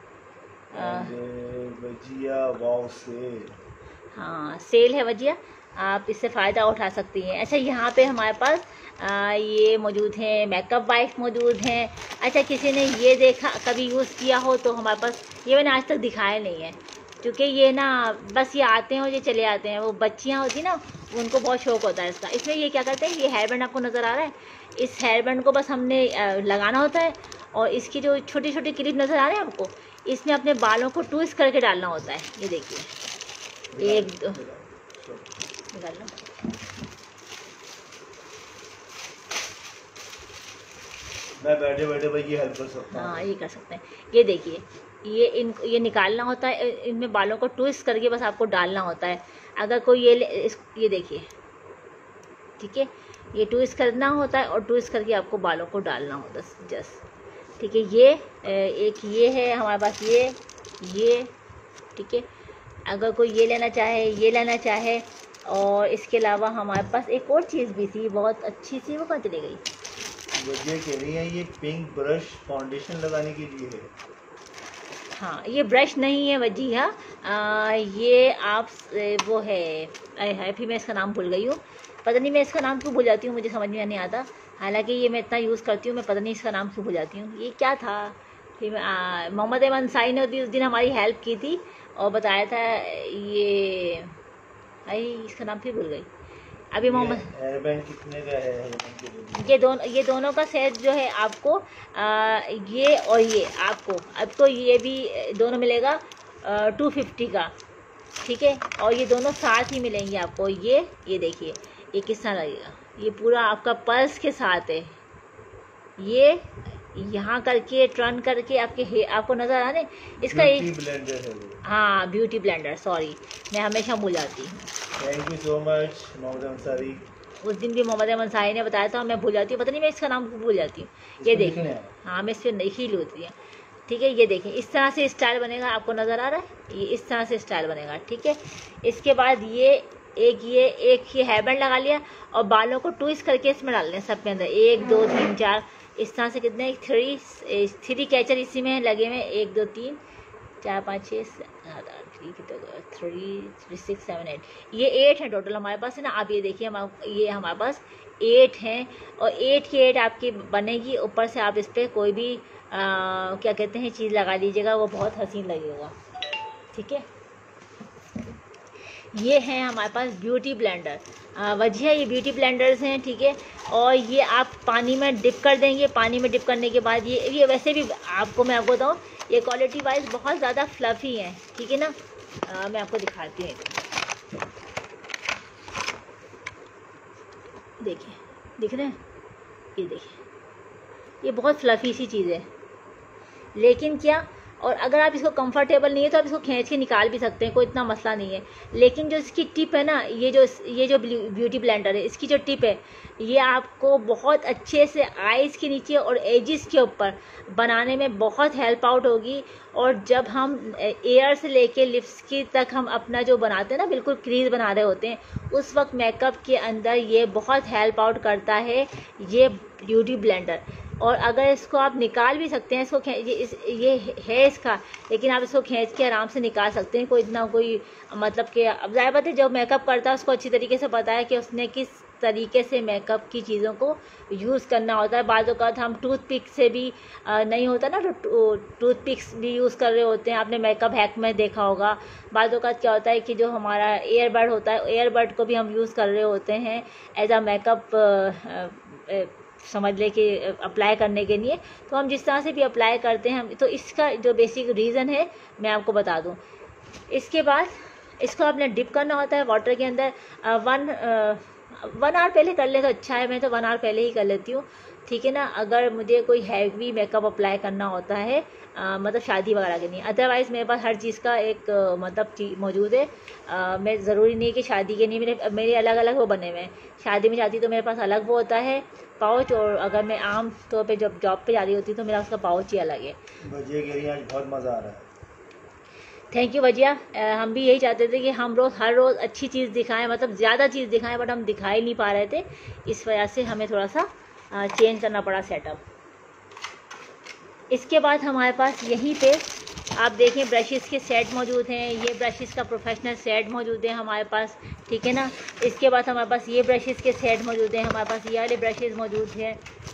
Wajiya wow sale. हाँ, सेल है वजिया, आप इससे फ़ायदा उठा सकती हैं। अच्छा, यहाँ पे हमारे पास आ, ये मौजूद हैं, मेकअप वाइप्स मौजूद हैं। अच्छा, किसी ने ये देखा कभी यूज़ किया हो तो हमारे पास, ये मैंने आज तक दिखाया नहीं है, क्योंकि ये ना बस ये आते हैं और ये चले आते हैं। वो बच्चियाँ होती ना, उनको बहुत शौक़ होता है इसका। इसमें ये क्या करते हैं, ये हेयर बैंड आपको नज़र आ रहा है, इस हेयर बैंड को बस हमने लगाना होता है, और इसकी जो छोटी छोटी क्लिप नज़र आ रहे हैं आपको, इसमें अपने बालों को ट्विस्ट करके डालना होता है। ये देखिए, एक दो निकाल लो, मैं बैठे बैठे भाई ये हेल्प कर सकता हूँ। हाँ, ये कर सकते हैं। ये देखिए, ये इन ये निकालना होता है, इनमें बालों को ट्विस्ट करके बस आपको डालना होता है। अगर कोई ये इस, ये देखिए, ठीक है, ये ट्विस्ट करना होता है और ट्विस्ट करके आपको बालों को डालना होता है जस्ट, ठीक है। ये एक ये है हमारे पास, ये ये ठीक है। अगर कोई ये लेना चाहे, ये लेना चाहे। और इसके अलावा हमारे पास एक और चीज़ भी थी बहुत अच्छी सी, वो कहाँ चली गई? वो ये कह रही है ये पिंक ब्रश फाउंडेशन लगाने के लिए है। हाँ, ये ब्रश नहीं है वजीहा, ये आप वो है, हैप्पी, मैं इसका नाम भूल गई हूँ, पता नहीं मैं इसका नाम क्यों भूल जाती हूँ, मुझे समझ में नहीं आता। हालांकि ये मैं इतना यूज़ करती हूँ, मैं पता नहीं इसका नाम क्यों भूल जाती हूँ। ये क्या था? फिर मोहम्मद अहमद अंसारी ने भी उस दिन हमारी हेल्प की थी और बताया था ये, अरे इसका नाम फिर भूल गई अभी। मोहम्मद एयरबैंड कितने का है? ये दोनों ये दोनों का सेट जो है आपको आ, ये और ये आपको आपको ये भी दोनों मिलेगा टू फिफ्टी का, ठीक है। और ये दोनों साथ ही मिलेंगे आपको। ये ये देखिए ये किस तरह लगेगा, ये पूरा आपका पर्स के साथ है। ये यहाँ करके टर्न करके आपके हे, आपको नज़र आने इसका एक ब्लेंडर है वो। हाँ, ब्यूटी ब्लेंडर, सॉरी मैं हमेशा भूल जाती हूँ। Thank you so much Mohammad Ansari. उस दिन भी मोहम्मद अहमद अंसारी ने बताया था, मैं भूल जाती हूँ, पता नहीं मैं इसका नाम भूल जाती हूँ। ये देखिए, हाँ मैं इस पर नहीं ही होती है, ठीक है। ये देखें इस तरह से स्टाइल बनेगा, आपको नज़र आ रहा है, ये इस तरह से स्टाइल बनेगा, ठीक है। इसके बाद ये एक ये एक ये हेयर बैंड लगा लिया और बालों को ट्विस्ट करके इसमें डाल लें सब के अंदर, एक दो तीन चार इस तरह से। कितने? थ्री थ्री कैचर इसी में लगे हुए, एक दो तीन चार पाँच छः three three six seven eight, ये एट है टोटल हमारे पास, है ना। आप ये देखिए हमारे ये हमारे पास एट हैं और एट की एट आपकी बनेगी। ऊपर से आप इस पर कोई भी आ, क्या कहते हैं चीज़ लगा दीजिएगा, वो बहुत हसीन लगेगा, ठीक है। ये हैं हमारे पास ब्यूटी ब्लेंडर, वजह ये ब्यूटी ब्लेंडर्स हैं, ठीक है। और ये आप पानी में डिप कर देंगे, पानी में डिप करने के बाद ये ये वैसे भी आपको मैं आपको बताऊँ, ये क्वालिटी वाइज बहुत ज़्यादा फ्लफ़ी हैं, ठीक है ना। आ, मैं आपको दिखाती हूँ, देखिए दिख रहे हैं, ये देखिए ये बहुत फ्लफ़ी सी चीज़ है, लेकिन क्या, और अगर आप इसको कंफर्टेबल नहीं है तो आप इसको खींच के निकाल भी सकते हैं, कोई इतना मसला नहीं है। लेकिन जो इसकी टिप है ना, ये जो ये जो ब्यूटी ब्लेंडर है, इसकी जो टिप है, ये आपको बहुत अच्छे से आइज़ के नीचे और एजिस के ऊपर बनाने में बहुत हेल्प आउट होगी। और जब हम एयर से लेके लिप्स की तक हम अपना जो बनाते हैं ना, बिल्कुल क्रीज बना रहे होते हैं, उस वक्त मेकअप के अंदर ये बहुत हेल्प आउट करता है ये ब्यूटी ब्लेंडर। और अगर इसको आप निकाल भी सकते हैं, इसको ये इस ये है इसका, लेकिन आप इसको खींच के आराम से निकाल सकते हैं, कोई इतना कोई मतलब कि, अब ज़ाहिर बात है जो मेकअप करता है उसको अच्छी तरीके से पता है कि उसने किस तरीके से मेकअप की चीज़ों को यूज़ करना होता है। बाज़ औक़ात हम टूथपिक से भी आ, नहीं होता ना, तो टूथपिक्स भी यूज़ कर रहे होते हैं, आपने मेकअप हैक में देखा होगा। बाज़ औक़ात क्या होता है कि जो हमारा एयरबड होता है, एयरबड को भी हम यूज़ कर रहे होते हैं एज आ मेकअप, समझ ले कि अप्लाई करने के लिए। तो हम जिस तरह से भी अप्लाई करते हैं हम, तो इसका जो बेसिक रीज़न है मैं आपको बता दूं। इसके बाद इसको आपने डिप करना होता है वाटर के अंदर, वन वन आवर पहले कर ले तो अच्छा है, मैं तो वन आवर पहले ही कर लेती हूँ, ठीक है ना। अगर मुझे कोई हैवी मेकअप अप्लाई करना होता है, आ, मतलब शादी वगैरह के लिए, अदरवाइज़ मेरे पास हर चीज़ का एक आ, मतलब मौजूद है। आ, मैं ज़रूरी नहीं कि शादी के लिए मेरे मेरे अलग अलग वो बने हुए हैं। शादी में जाती तो मेरे पास अलग वो होता है पाउच, और अगर मैं आम तौर पे जब जॉब पे जा रही होती तो मेरा उसका पाउच ही अलग है। वजिया कह रही है आज बहुत मज़ा आ रहा है। थैंक यू वजिया, हम भी यही चाहते थे कि हम रोज़ हर रोज़ अच्छी चीज़ दिखाएं, मतलब ज़्यादा चीज़ दिखाएं, बट हम दिखा ही नहीं पा रहे थे, इस वजह से हमें थोड़ा सा चेंज करना पड़ा सेटअप। इसके बाद हमारे पास यहीं पे आप देखें ब्रशेस के सेट मौजूद हैं, ये ब्रशेस का प्रोफेशनल सेट मौजूद है हमारे पास, ठीक है ना। इसके बाद हमारे पास ये ब्रशेस के सेट मौजूद हैं, हमारे पास ये वाले ब्रशेस मौजूद हैं,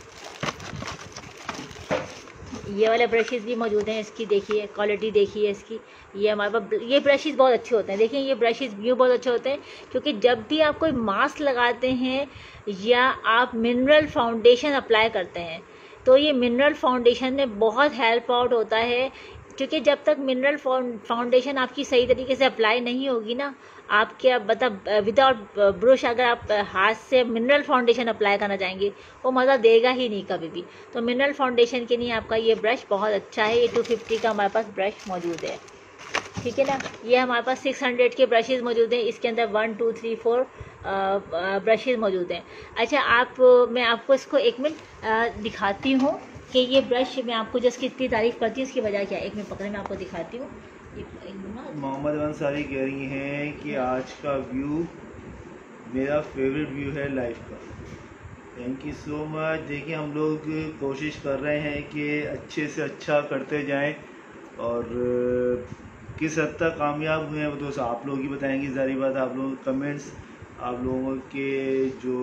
ये वाले ब्रशेस भी मौजूद हैं। इसकी देखिए क्वालिटी देखिए इसकी, ये हमारे पास ये ब्रशेस बहुत अच्छे होते हैं। देखिए ये ब्रशेस यूँ बहुत अच्छे होते हैं क्योंकि जब भी आप कोई मास्क लगाते हैं या आप मिनरल फाउंडेशन अप्लाई करते हैं तो ये मिनरल फाउंडेशन में बहुत हेल्प आउट होता है, क्योंकि जब तक मिनरल फाउंडेशन आपकी सही तरीके से अप्लाई नहीं होगी ना, आपके मतलब विदाउट ब्रश अगर आप हाथ से मिनरल फाउंडेशन अप्लाई करना चाहेंगे वो मज़ा देगा ही नहीं कभी भी। तो मिनरल फाउंडेशन के लिए आपका ये ब्रश बहुत अच्छा है। ये टू फिफ्टी का हमारे पास ब्रश मौजूद है, ठीक है ना। ये हमारे पास सिक्स हंड्रेड के ब्रशेज़ मौजूद हैं, इसके अंदर one two three four brushes मौजूद हैं। अच्छा आप मैं आपको इसको एक मिनट दिखाती हूँ कि ये ब्रश मैं आपको जस्ट कितनी तारीफ़ करती हूँ, इसकी वजह क्या है। एक मिनट पकड़े मैं आपको दिखाती हूँ, मोहम्मद अंसारी कह रही हैं कि आज का व्यू मेरा फेवरेट व्यू है लाइफ का। Thank you so much. देखिए हम लोग कोशिश कर रहे हैं कि अच्छे से अच्छा करते जाएं और किस हद तक कामयाब हुए हैं वो तो आप लोग ही बताएंगे। ज़ाहिर बात आप लोग कमेंट्स, आप लोगों के जो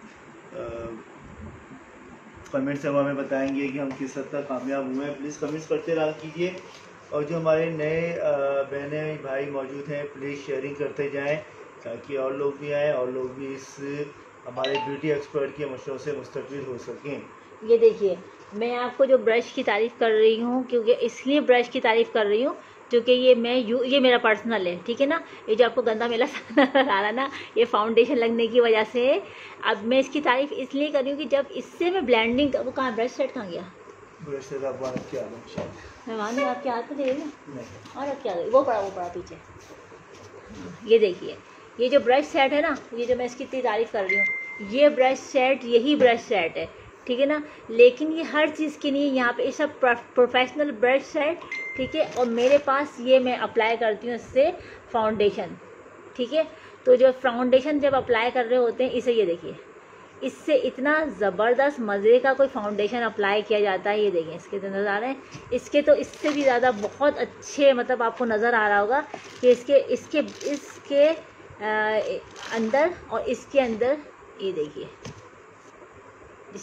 कमेंट्स हैं वो हमें बताएंगे कि हम किस हद तक कामयाब हुए हैं। प्लीज़ कमेंट्स करते रहा कीजिए और जो हमारे नए बहनें भाई मौजूद हैं प्लीज़ शेयरिंग करते जाएं ताकि और लोग भी आएँ और लोग भी इस हमारे ब्यूटी एक्सपर्ट के मशवरों से मुस्तफ़ीद हो सकें। ये देखिए मैं आपको जो ब्रश की तारीफ़ कर रही हूँ, क्योंकि इसलिए ब्रश की तारीफ़ कर रही हूँ क्योंकि ये मैं यू ये मेरा पर्सनल है, ठीक है ना। ये जो आपको गंदा मेला नजर आ रहा ना, ये फाउंडेशन लगने की वजह से। अब मैं इसकी तारीफ़ इसलिए कर रही हूँ कि जब इससे मैं ब्लेंडिंग, वो कहाँ ब्रश सेट कहाँ गया? ब्रश सेट आप क्या मैं मानी आपके हाथ में दे रही हूँ और अब क्या वो पड़ा वो पड़ा पीछे। ये देखिए ये जो ब्रश सेट है ना, ये जो मैं इसकी इतनी तारीफ़ कर रही हूँ, ये ब्रश सेट यही ब्रश सेट है, ठीक है ना। लेकिन ये हर चीज़ के लिए यहाँ पे ये सब प्रोफेशनल ब्रश सेट, ठीक है। और मेरे पास ये मैं अप्लाई करती हूँ इससे फाउंडेशन, ठीक है। तो जो फाउंडेशन जब अप्लाई कर रहे होते हैं इसे, ये देखिए इससे इतना ज़बरदस्त मज़े का कोई फाउंडेशन अप्लाई किया जाता है। ये देखिए इसके तो नज़र आ रहे हैं, इसके तो इससे भी ज़्यादा बहुत अच्छे, मतलब आपको नज़र आ रहा होगा कि इसके इसके इसके आ, अंदर और इसके अंदर ये देखिए इस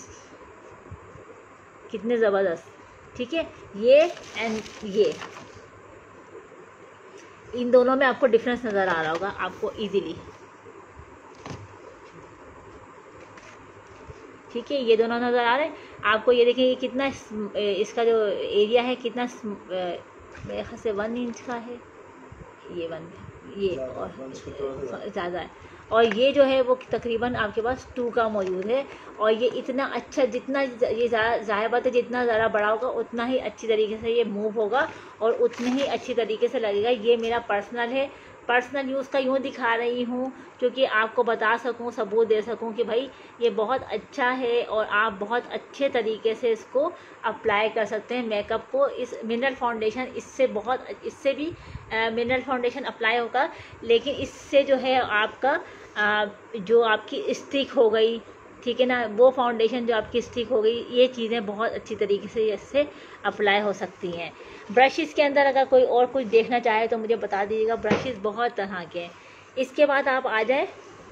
कितने ज़बरदस्त, ठीक है। ये एंड ये इन दोनों में आपको डिफरेंस नज़र आ रहा होगा आपको इजीली, ठीक है। ये दोनों नज़र आ रहे हैं आपको। ये देखिए ये कितना इसका जो एरिया है कितना मेरे ख्याल से वन इंच का है, ये वन ये और ज़्यादा है। और ये जो है वो तकरीबन आपके पास टू का मौजूद है। और ये इतना अच्छा, जितना ये ज़ाहिर बात है जितना ज़्यादा बड़ा होगा उतना ही अच्छी तरीके से ये मूव होगा और उतने ही अच्छी तरीके से लगेगा। ये मेरा पर्सनल है, पर्सनल यूज़ का यूँ दिखा रही हूँ क्योंकि आपको बता सकूँ, सबूत दे सकूँ कि भाई ये बहुत अच्छा है और आप बहुत अच्छे तरीके से इसको अप्लाई कर सकते हैं मेकअप को। इस मिनरल फाउंडेशन इससे बहुत, इससे भी मिनरल फाउंडेशन अप्लाई होगा, लेकिन इससे जो है आपका आ, जो आपकी स्टिक हो गई, ठीक है ना, वो फाउंडेशन जो आपकी स्टिक हो गई, ये चीज़ें बहुत अच्छी तरीके से इससे अप्लाई हो सकती हैं। ब्रशेस के अंदर अगर कोई और कुछ देखना चाहे तो मुझे बता दीजिएगा, ब्रशेस बहुत तरह के हैं। इसके बाद आप आ जाए,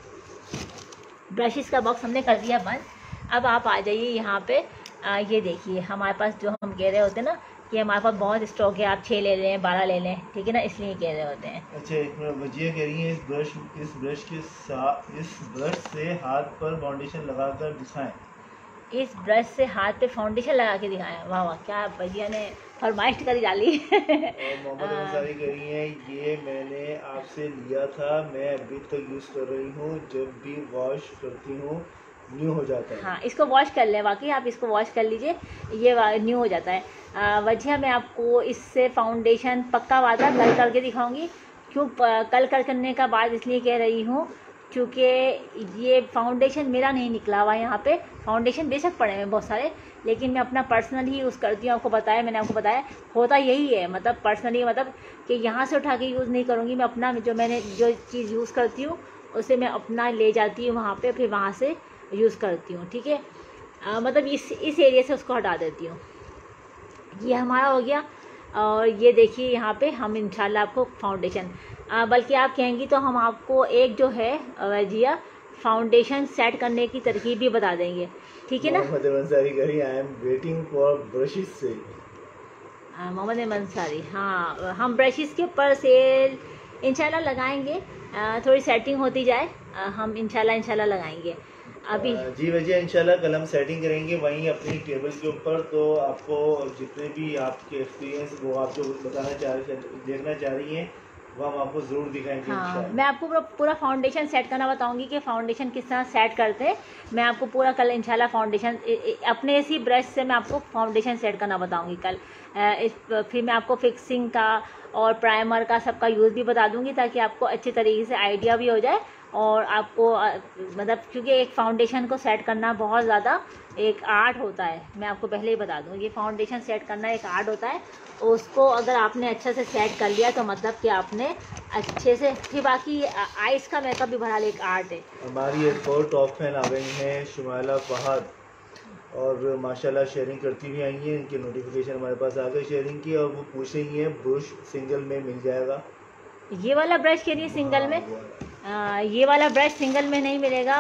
ब्रशेस का बॉक्स हमने कर दिया बंद। अब आप आ जाइए यहाँ पे, आ, ये देखिए हमारे पास जो हम कह रहे होते हैं ना कि हमारे पास बहुत स्टॉक है, आप छः ले लें, बारह ले लें, ठीक है ना, इसलिए कह रहे होते हैं। अच्छा एक मिनट, वजिया कह रही है इस ब्रश इस ब्रश के साथ इस ब्रश से हाथ पर फाउंडेशन लगाकर दिखाएं। इस ब्रश से हाथ पे फाउंडेशन लगा के दिखाएं। वाह वाह, क्या भैया ने फरमाइश करी डाली। और मोहम्मद अंसारी कह रही हैं ये मैंने आपसे लिया था, मैं अभी तक यूज़ कर रही हूँ, जब भी वॉश करती हूँ न्यू हो जाता है। हाँ, इसको वॉश कर लें, वाकई आप इसको वॉश कर लीजिए, ये न्यू हो जाता है। वजह मैं आपको इससे फाउंडेशन पक्का वादा कल करके दिखाऊंगी। क्यों कल कर करने का बाद इसलिए कह रही हूँ क्योंकि ये फाउंडेशन मेरा नहीं निकला हुआ। यहाँ पे फाउंडेशन बेशक पड़े हैं बहुत सारे, लेकिन मैं अपना पर्सनल ही यूज़ करती हूँ। आपको बताया, मैंने आपको बताया होता यही है, मतलब पर्सनली, मतलब कि यहाँ से उठा के यूज़ नहीं करूँगी मैं। अपना जो मैंने जो चीज़ यूज़ करती हूँ उसे मैं अपना ले जाती हूँ वहाँ पे, फिर वहाँ से यूज़ करती हूँ, ठीक है। आ, मतलब इस इस एरिया से उसको हटा देती हूँ। ये हमारा हो गया। और ये देखिए यहाँ पे हम इंशाल्लाह आपको फाउंडेशन, बल्कि आप कहेंगी तो हम आपको एक जो है वजिया फाउंडेशन सेट करने की तरकीब भी बता देंगे, ठीक है ना। मोहम्मद अंसारी करी I am waiting for brushes से। मोहम्मद अंसारी, हाँ हम ब्रशेस के ऊपर सेल इंशाल्लाह लगाएंगे, थोड़ी सेटिंग होती जाए, हम इंशाल्लाह इंशाल्लाह लगाएंगे अभी। जी भैया इंशाल्लाह कल हम सेटिंग करेंगे वहीं अपनी टेबल के ऊपर। तो आपको जितने भी आपके एक्सपीरियंस वो आप जो बताना चाह रहे देखना चाह रही हैं वो हम आपको ज़रूर दिखाएंगे। हाँ, मैं आपको पूरा पूरा फाउंडेशन सेट करना बताऊंगी कि फाउंडेशन किस तरह सेट करते हैं। मैं आपको पूरा कल इंशाल्लाह फाउंडेशन अपने इसी ब्रश से मैं आपको फाउंडेशन सेट करना बताऊंगी कल। इस फिर मैं आपको फिक्सिंग का और प्राइमर का सबका यूज़ भी बता दूंगी ताकि आपको अच्छे तरीके से आइडिया भी हो जाए और आपको मतलब क्योंकि एक फाउंडेशन को सेट करना बहुत ज़्यादा एक आर्ट होता है, मैं आपको पहले ही बता दूँ, ये फाउंडेशन सेट करना एक आर्ट होता है। उसको अगर आपने अच्छे से सेट कर लिया तो मतलब कि आपने अच्छे से, फिर बाकी आइस का मेकअप भी बहरहाल एक आर्ट है। हमारी एक और टॉप फैन आ गई हैं शुमाइला फहद, और माशाल्लाह शेयरिंग करती भी आई हैं। इनकी नोटिफिकेशन हमारे पास आ गई शेयरिंग की, और वो पूछ रही हैं ब्रश सिंगल में मिल जाएगा? ये वाला ब्रश के लिए सिंगल में आ, ये वाला ब्रश सिंगल में नहीं मिलेगा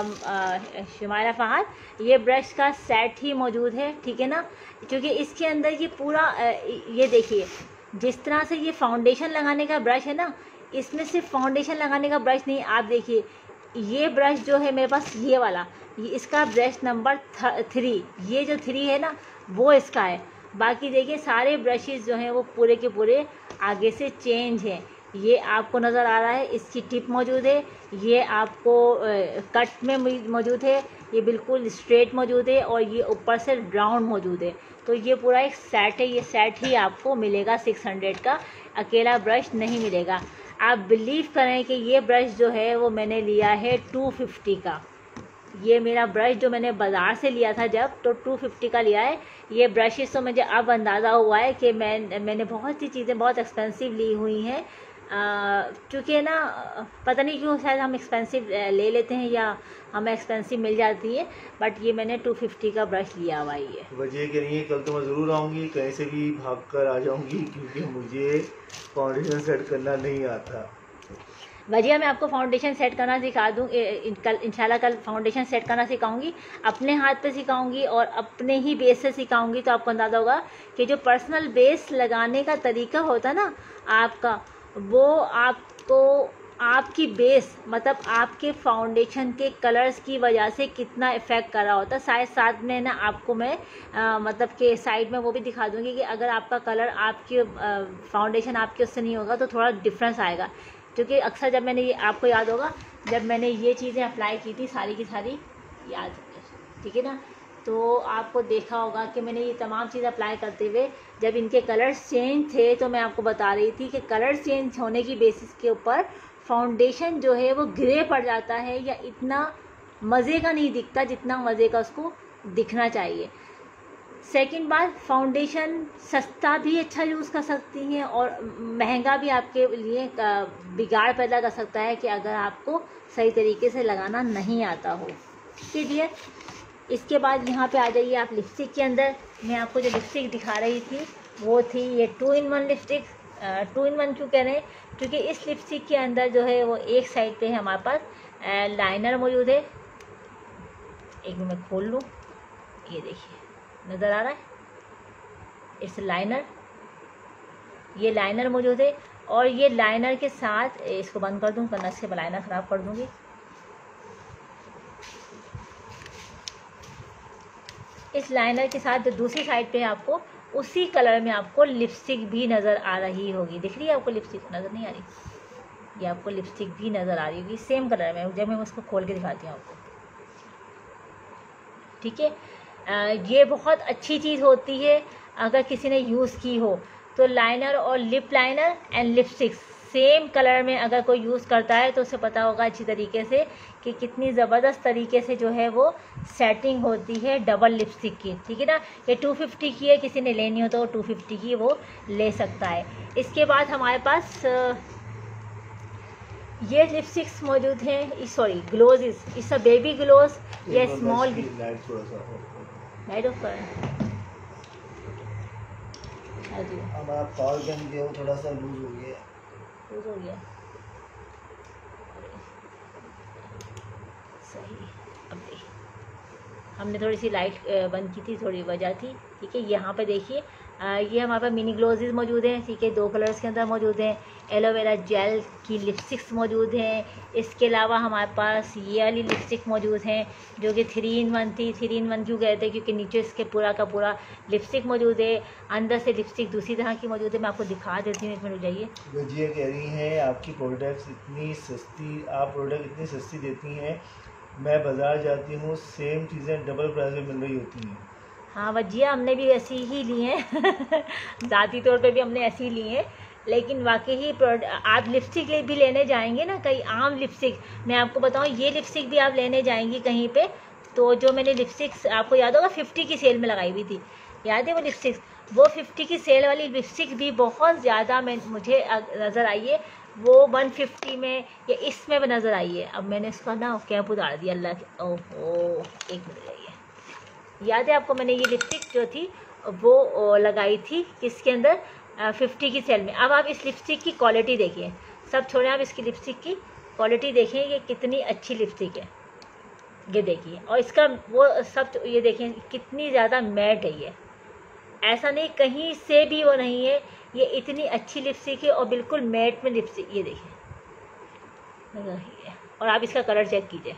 शुमाइला फहद, ये ब्रश का सेट ही मौजूद है, ठीक है ना। क्योंकि इसके अंदर ये पूरा आ, ये देखिए जिस तरह से ये फाउंडेशन लगाने का ब्रश है ना, इसमें सिर्फ फाउंडेशन लगाने का ब्रश नहीं, आप देखिए ये ब्रश जो है मेरे पास ये वाला, ये इसका ब्रश नंबर थ्री, ये जो थ्री है ना वो इसका है। बाकी देखिए सारे ब्रशेस जो हैं वो पूरे के पूरे आगे से चेंज हैं। ये आपको नज़र आ रहा है, इसकी टिप मौजूद है, ये आपको कट में मौजूद है, ये बिल्कुल स्ट्रेट मौजूद है, और ये ऊपर से राउंड मौजूद है। तो ये पूरा एक सेट है, ये सेट ही आपको मिलेगा सिक्स हंड्रेड का, अकेला ब्रश नहीं मिलेगा। आप बिलीव करें कि ये ब्रश जो है वो मैंने लिया है टू फिफ्टी का। ये मेरा ब्रश जो मैंने बाज़ार से लिया था जब, तो टू फिफ्टी का लिया है। ये ब्रशेस तो मुझे अब अंदाज़ा हुआ है कि मैं मैंने बहुत सी चीज़ें बहुत एक्सपेंसिव ली हुई हैं, क्योंकि ना पता नहीं क्यों शायद हम एक्सपेंसिव ले लेते हैं या हमें एक्सपेंसिव मिल जाती है, बट ये मैंने टू फिफ्टी का ब्रश लिया हुआ ही है। वजह कह रही है कल तो मैं ज़रूर आऊँगी, कहीं से भी भाग कर आ जाऊँगी, क्योंकि मुझे फाउंडेशन सेट करना नहीं आता। वजह मैं आपको फाउंडेशन सेट करना सिखा दूँ, कल इंशाल्लाह कल फाउंडेशन सेट करना सिखाऊंगी, अपने हाथ पे सिखाऊंगी और अपने ही बेस से सिखाऊंगी। तो आपको अंदाज़ा होगा कि जो पर्सनल बेस लगाने का तरीका होता ना आपका, वो आपको आपकी बेस मतलब आपके फाउंडेशन के कलर्स की वजह से कितना इफ़ेक्ट कर रहा होता है। शायद साथ में ना आपको मैं आ, मतलब कि साइड में वो भी दिखा दूँगी कि अगर आपका कलर आपके फाउंडेशन आपके उससे नहीं होगा तो थोड़ा डिफरेंस आएगा। क्योंकि अक्सर जब मैंने ये, आपको याद होगा जब मैंने ये चीज़ें अप्लाई की थी सारी की सारी याद, ठीक है ना, तो आपको देखा होगा कि मैंने ये तमाम चीज़ अप्लाई करते हुए जब इनके कलर्स चेंज थे तो मैं आपको बता रही थी कि कलर चेंज होने की बेसिस के ऊपर फाउंडेशन जो है वो ग्रे पड़ जाता है या इतना मज़े का नहीं दिखता जितना मज़े का उसको दिखना चाहिए। सेकंड बात, फाउंडेशन सस्ता भी अच्छा यूज़ कर सकती हैं और महंगा भी आपके लिए बिगाड़ पैदा कर सकता है कि अगर आपको सही तरीके से लगाना नहीं आता हो। ठीक, इसके बाद यहाँ पे आ जाइए आप लिपस्टिक के अंदर। मैं आपको जो लिपस्टिक दिखा रही थी वो थी ये two in one lipstick. Two in one क्यों कह रहे हैं, क्योंकि इस लिपस्टिक के अंदर जो है वो एक साइड पे है हमारे पास लाइनर मौजूद है। एक मिनट मैं खोल लूँ, ये देखिए नज़र आ रहा है, इस लाइनर, ये लाइनर मौजूद है। और ये लाइनर के साथ इसको बंद कर दूँ वरना इससे लाइनर ख़राब कर दूँगी। इस लाइनर के साथ जो दूसरी साइड पे आपको उसी कलर में आपको लिपस्टिक भी नज़र आ रही होगी। दिख रही है आपको लिपस्टिक, नज़र नहीं आ रही, ये आपको लिपस्टिक भी नज़र आ रही होगी सेम कलर में। जब मैं उसको खोल के दिखाती हूँ आपको, ठीक है। ये बहुत अच्छी चीज़ होती है अगर किसी ने यूज़ की हो तो। लाइनर और lip liner and lipstick same colour में अगर कोई यूज़ करता है तो उसे पता होगा अच्छी तरीके से कि कितनी ज़बरदस्त तरीके से जो है वो सेटिंग होती है डबल लिपस्टिक की, ठीक है ना। ये टू फिफ्टी की है, किसी ने लेनी हो तो टू फिफ्टी की वो ले सकता है। इसके बाद हमारे पास ये लिपस्टिक्स मौजूद हैं, sorry gloss, is a baby gloss, ये स्मॉल लाइट ऑफ कर हमारा कॉल गन जो थोड़ा सा लूज हो गया लूज हो गया सही। अब देखिए हमने थोड़ी सी लाइट बंद की थी, थोड़ी वजह थी, ठीक है। यहाँ पे देखिए ये हमारे पास मिनी ग्लोजेज मौजूद हैं, ठीक है, दो कलर्स के अंदर मौजूद हैं। एलोवेरा जेल की लिपस्टिक्स मौजूद हैं। इसके अलावा हमारे पास ये वाली लिपस्टिक मौजूद हैं जो कि थ्री इन वन थी। थ्री इन वन क्यों कहते हैं, क्योंकि नीचे इसके पूरा का पूरा लिपस्टिक मौजूद है, अंदर से लिपस्टिक दूसरी तरह की मौजूद है। मैं आपको दिखा देती हूँ, एक मिनट जाइए। वजिया कह रही हैं आपकी प्रोडक्ट्स इतनी सस्ती, आप प्रोडक्ट इतनी सस्ती देती हैं, मैं बाज़ार जाती हूँ सेम चीज़ें डबल प्राइस में मिल रही होती हैं। हाँ वजिया हमने भी ऐसी ही ली हैं ज़ाती तौर पे भी हमने ऐसी ही ली हैं, लेकिन वाकई ही आप लिपस्टिक भी लेने जाएंगे ना कहीं, आम लिपस्टिक मैं आपको बताऊं, ये लिपस्टिक भी आप लेने जाएंगी कहीं पे, तो जो मैंने लिपस्टिक्स आपको याद होगा फिफ्टी की सेल में लगाई हुई थी, याद है वो लिपस्टिक्स, वो फिफ्टी की सेल वाली लिपस्टिक भी बहुत ज़्यादा मैं मुझे नज़र आई है, वो वन फिफ्टी में या इसमें भी नज़र आई है। अब मैंने इसका ना कैप उतार दिया, अल्लाह के, ओहो एक मिनट रही है, याद है आपको मैंने ये लिपस्टिक जो थी वो लगाई थी किसके अंदर, फिफ्टी की सेल में। अब आप इस लिपस्टिक की क्वालिटी देखिए, सब छोड़ें, आप इसकी लिपस्टिक की क्वालिटी देखें, ये कितनी अच्छी लिपस्टिक है, ये देखिए, और इसका वो सब ये देखें कितनी ज़्यादा मैट है, ये ऐसा नहीं कहीं से भी वो नहीं है, ये इतनी अच्छी लिपस्टिक है और बिल्कुल मैट में लिपस्टिक, ये देखिए, और आप इसका कलर चेक कीजिए,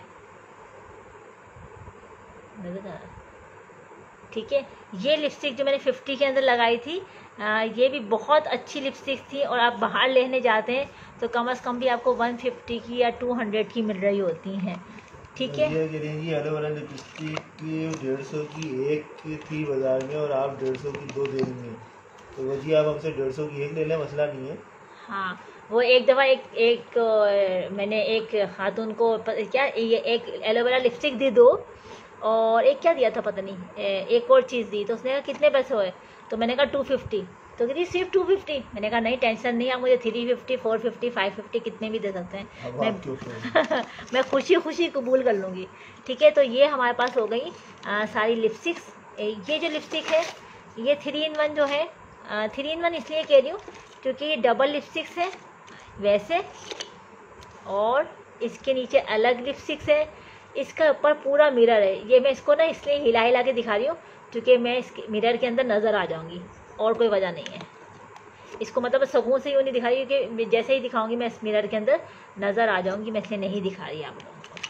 ठीक है। ये लिपस्टिक जो मैंने फिफ्टी के अंदर लगाई थी, आ, ये भी बहुत अच्छी लिपस्टिक थी, और आप बाहर लेने जाते हैं तो कम से कम भी आपको वन फिफ्टी की या टू हंड्रेड की मिल रही होती हैं, ठीक है। ये कह रही है वाला लिपस्टिक की डेढ़ सौ की एक थी बाज़ार में और आप डेढ़ सौ की दो दे रही हैं, तो वो जी आप हमसे डेढ़ सौ की एक ले लें, मसला नहीं है। हाँ, वो एक दफ़ा एक एक मैंने एक खातून को क्या ये एक एलोवेरा लिपस्टिक दी दो, और एक क्या दिया था पता नहीं, एक और चीज़ दी, तो उसने कहा कितने पैसे हुए, तो मैंने कहा टू फिफ्टी, तो कहती सिर्फ टू फिफ्टी, मैंने कहा नहीं टेंशन नहीं, आप मुझे three fifty four fifty five fifty कितने भी दे सकते हैं, मैं मैं खुशी खुशी कबूल कर लूँगी, ठीक है। तो ये हमारे पास हो गई आ, सारी लिपस्टिक्स। ये जो लिपस्टिक है ये थ्री इन वन जो है, थ्री इन वन इसलिए कह रही हूँ क्योंकि ये डबल लिपस्टिक्स है वैसे, और इसके नीचे अलग लिपस्टिक्स है, इसका ऊपर पूरा मिरर है। ये मैं इसको ना इसलिए हिला हिला के दिखा रही हूँ क्योंकि मैं इस मिरर के अंदर नज़र आ जाऊँगी, और कोई वजह नहीं है। इसको मतलब सकून से यूँ नहीं दिखा रही कि जैसे ही दिखाऊंगी मैं इस मिरर के अंदर नज़र आ जाऊँगी, मैं इसलिए नहीं दिखा रही आप लोगों को।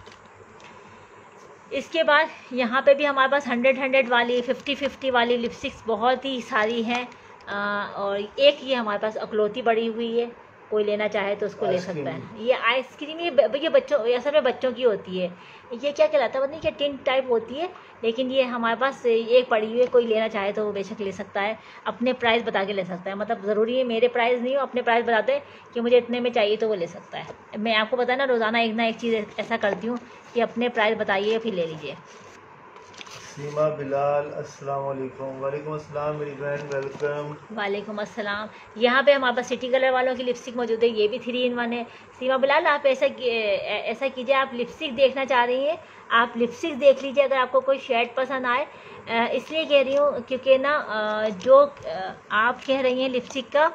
इसके बाद यहाँ पे भी हमारे पास हंड्रेड हंड्रेड वाली फिफ्टी फिफ्टी वाली लिपस्टिक्स बहुत ही सारी हैं, और एक ये हमारे पास अकलौती बड़ी हुई है, कोई लेना चाहे तो उसको ले सकता है। ये आइसक्रीम ये ये बच्चों असल में बच्चों की होती है, ये क्या कहलाता है पता नहीं, क्या टिन टाइप होती है, लेकिन ये हमारे पास एक पड़ी हुई है, कोई लेना चाहे तो वो बेशक ले सकता है, अपने प्राइस बता के ले सकता है, मतलब ज़रूरी है मेरे प्राइस नहीं हो, अपने प्राइस बताते हैं कि मुझे इतने में चाहिए तो वो ले सकता है। मैं आपको पता है ना रोज़ाना एक ना एक चीज़ ऐसा करती हूँ कि अपने प्राइस बताइए फिर ले लीजिए। सीमा बिलाल अस्सलाम वालेकुम। वालेकुम अस्सलाम मेरी बहन, वेलकम। वालेकुम अस्सलाम। यहाँ पे हमारे पास सिटी कलर वालों की लिपस्टिक मौजूद है, ये भी थ्री इन वन है। सीमा बिलाल आप ऐसा ऐसा कीजिए, आप लिपस्टिक देखना चाह रही हैं, आप लिपस्टिक देख लीजिए, अगर आपको कोई शेड पसंद आए, इसलिए कह रही हूँ क्योंकि ना जो आप कह रही हैं लिपस्टिक का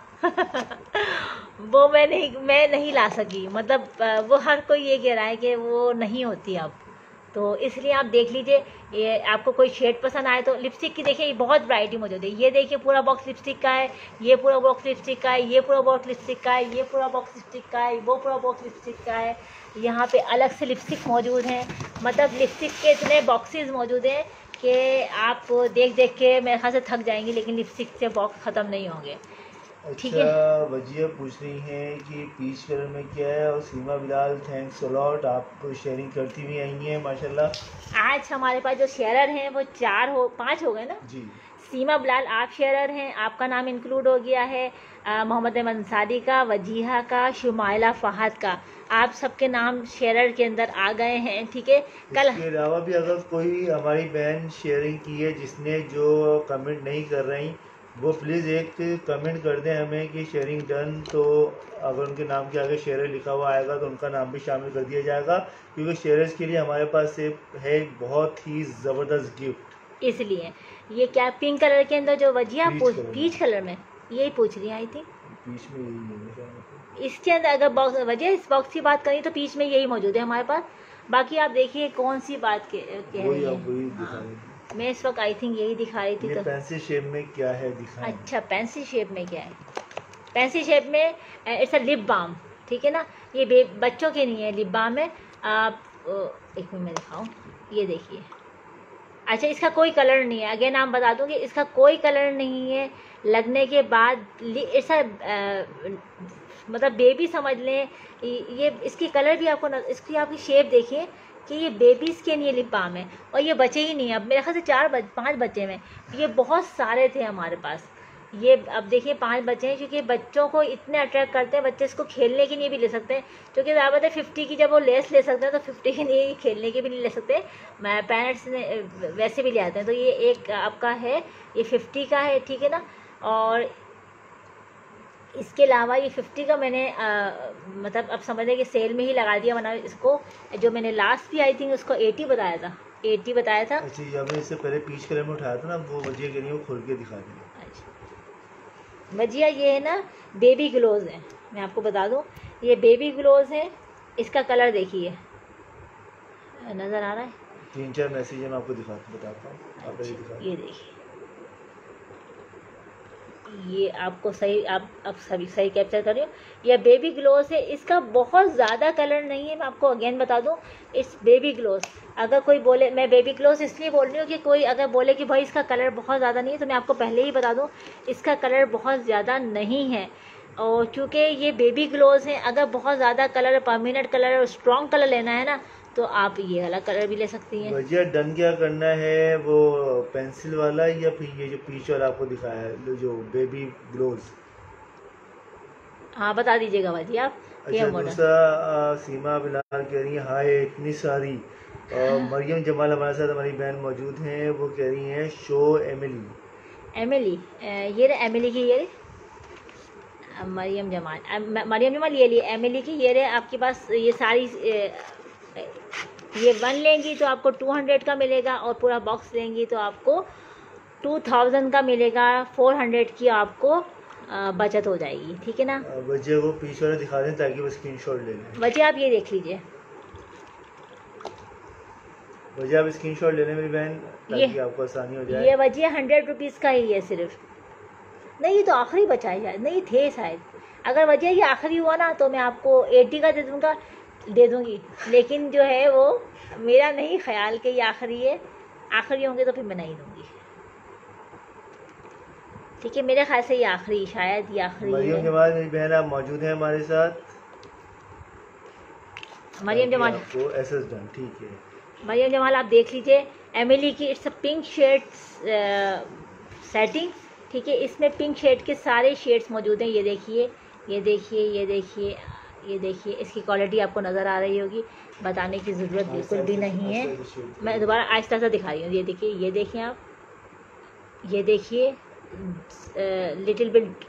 वो मैं नहीं मैं नहीं ला सकी, मतलब वो हर कोई ये कह रहा है कि वो नहीं होती अब, तो इसलिए आप देख लीजिए, ये आपको कोई शेड पसंद आए तो। लिपस्टिक की देखिए बहुत वैरायटी मौजूद है, ये देखिए पूरा बॉक्स लिपस्टिक का है, ये पूरा बॉक्स लिपस्टिक का है, ये पूरा बॉक्स लिपस्टिक का है, ये पूरा बॉक्स लिपस्टिक का है, वो पूरा बॉक्स लिपस्टिक का है, यहाँ पे अलग से लिपस्टिक मौजूद हैं, मतलब लिपस्टिक के इतने बॉक्सेस मौजूद हैं कि आप देख देख के मेरे ख्याल से थक जाएंगी, लेकिन लिपस्टिक से बॉक्स ख़त्म नहीं होंगे। ठीक है, अच्छा, वजिया पूछ रही हैं कि पीच कलर में क्या है, और सीमा बिलाल थैंक्स अलॉट, आप शेयरिंग करती हुई आई हैं माशाल्लाह। आज हमारे पास जो शेयरर हैं वो चार हो पांच हो गए ना जी। सीमा बिलाल आप शेयरर हैं, आपका नाम इंक्लूड हो गया है, मोहम्मद अंसारी का, वजीहा का, शुमाइला फहद का, आप सबके नाम शेयरर के अंदर आ गए हैं। ठीक है, कल इसके अलावा भी अगर कोई हमारी बहन शेयरिंग की है जिसने जो कमेंट नहीं कर रही, वो प्लीज़ एक कमेंट कर दें हमें कि शेयरिंग डन, तो अगर उनके नाम के आगे शेयर लिखा हुआ आएगा तो उनका नाम भी शामिल कर दिया जाएगा, क्योंकि शेयर्स के लिए हमारे पास से है बहुत ही ज़बरदस्त गिफ्ट। इसलिए ये क्या पिंक कलर के अंदर जो Wajiya peach colour peach colour में यही पूछ रही आई थी, पीच में यही है इसके अंदर अगर बॉक्स वजिया इस बॉक्स की बात करें तो पीच में यही मौजूद है हमारे पास। बाकी आप देखिए कौन सी बात के कह रही है, मैं इस वक्त आई थिंक यही दिखा रही थी। ये तो पेंसिल शेप में क्या है दिखाएं। अच्छा, पेंसिल शेप में क्या है, पेंसिल शेप में इट्स अ लिप बाम, ठीक है ना, ये बच्चों के नहीं है, लिप बाम है। आप एक मिनट में दिखाऊं, ये देखिए। अच्छा, इसका कोई कलर नहीं है, अगेन आप बता दूं कि इसका कोई कलर नहीं है, लगने के बाद ऐसा मतलब बेबी समझ लें ये, इसकी कलर भी आपको न, इसकी आपकी शेप देखिए कि ये बेबीज़ के लिए लिप बाम है, और ये बचे ही नहीं, अब मेरे ख्याल से चार बच, पाँच बच्चे में, ये बहुत सारे थे हमारे पास, ये अब देखिए पांच बच्चे हैं, क्योंकि बच्चों को इतने अट्रैक्ट करते हैं, बच्चे इसको खेलने के लिए भी ले सकते हैं, क्योंकि ज़्यादा है फिफ्टी की जब वो लेस ले सकते हैं तो फिफ्टी के लिए खेलने के भी नहीं ले सकते, मैं पेरेंट्स ने वैसे भी ले आते हैं। तो ये एक आपका है, ये फिफ्टी का है, ठीक है ना। और इसके अलावा ये फिफ्टी का मैंने आ, मतलब अब समझ लें कि सेल में ही लगा दिया, वरना इसको जो मैंने लास्ट भी आई थिंक उसको एटी बताया था, एटी बताया था। अच्छा, जब इससे पहले पीच कलर में उठाया था ना, वो वजिया के लिए वो खोल के दिखा देंगे। वजिया ये है ना बेबी ग्लोज है, मैं आपको बता दूं ये बेबी ग्लोज है। इसका कलर देखिए, नज़र आ रहा है, तीन चार मैसेज मैं आपको दिखा बताता हूँ। आप ये अच्छा, दिखा, ये देखिए, ये आपको सही, आप अब सभी सही कैप्चर कर रहे हो, ये बेबी ग्लोस है। इसका बहुत ज़्यादा कलर नहीं है, मैं आपको अगेन बता दूं, इस बेबी ग्लोस, अगर कोई बोले, मैं बेबी ग्लोस इसलिए बोल रही हूँ कि कोई अगर बोले कि भाई इसका कलर बहुत ज़्यादा नहीं है, तो मैं आपको पहले ही बता दूं इसका कलर बहुत ज़्यादा नहीं है। और चूँकि ये बेबी ग्लोस हैं, अगर बहुत ज़्यादा कलर, परमानेंट कलर और स्ट्रॉन्ग कलर लेना है ना, तो आप ये वाला कलर भी ले सकती हैं। भैया डन क्या करना है, वो पेंसिल वाला या फिर ये जो पीच वाला आपको दिखाया है जो बेबी ग्लोज? हाँ बता दीजिएगा भाजी आप। अच्छा, दूसरा सीमा बिलाल कह रही है हाय इतनी सारी। और मरियम जमाल हमारे साथ हमारी बहन मौजूद हैं, वो कह रही हैं शो एमिली। एमिली, ये रहे एमिली की, ये रहे मरियम जमाल, मरियम जमाल ये लिए एमिली की, ये रहे आपके पास ये सारी। ये वन लेंगी तो आपको टू हंड्रेड का मिलेगा, और पूरा बॉक्स लेंगी तो आपको टू थाउजेंड का मिलेगा, फोर हंड्रेड की आपको बचत हो जाएगी, ठीक है ना। बच्चे को पीछे वाला दिखा दें ताकि वो स्क्रीनशॉट ले लें। बच्चे आप ये देख लीजिए, बच्चे आप स्क्रीनशॉट ले लें मेरी बहन, ताकि आपको आसानी हो जाए। ये बच्चे हंड्रेड रुपीज़ का ही है सिर्फ, नहीं तो आखिरी बचाई जाए, नहीं थे शायद। अगर वजह ये आखिरी हुआ ना तो मैं आपको एटी का दे दूँगा, दे दूँगी, लेकिन जो है वो मेरा नहीं ख्याल कि ये आखिरी है, आखिरी होंगे तो फिर मैं नहीं दूँगी, ठीक है। मेरे ख्याल से ये आखिरी, शायद ये आखिरी है। मरियम जमाल मेरी बहन आप मौजूद हैं हमारे साथ। मरियम जमाल आपको एसएस डन, ठीक है। मरियम जमाल आप देख लीजिए, एमिली की it's a pink shade setting, ठीक है। इसमें पिंक शेड के सारे शेड्स मौजूद हैं, ये देखिए, ये देखिए, ये देखिए, ये देखिए। इसकी क्वालिटी आपको नज़र आ रही होगी, बताने की ज़रूरत बिल्कुल भी नहीं है। मैं दोबारा आहिस्ता आहिस्ता दिखा रही हूँ, ये देखिए, ये देखिए आप, ये देखिए, little bit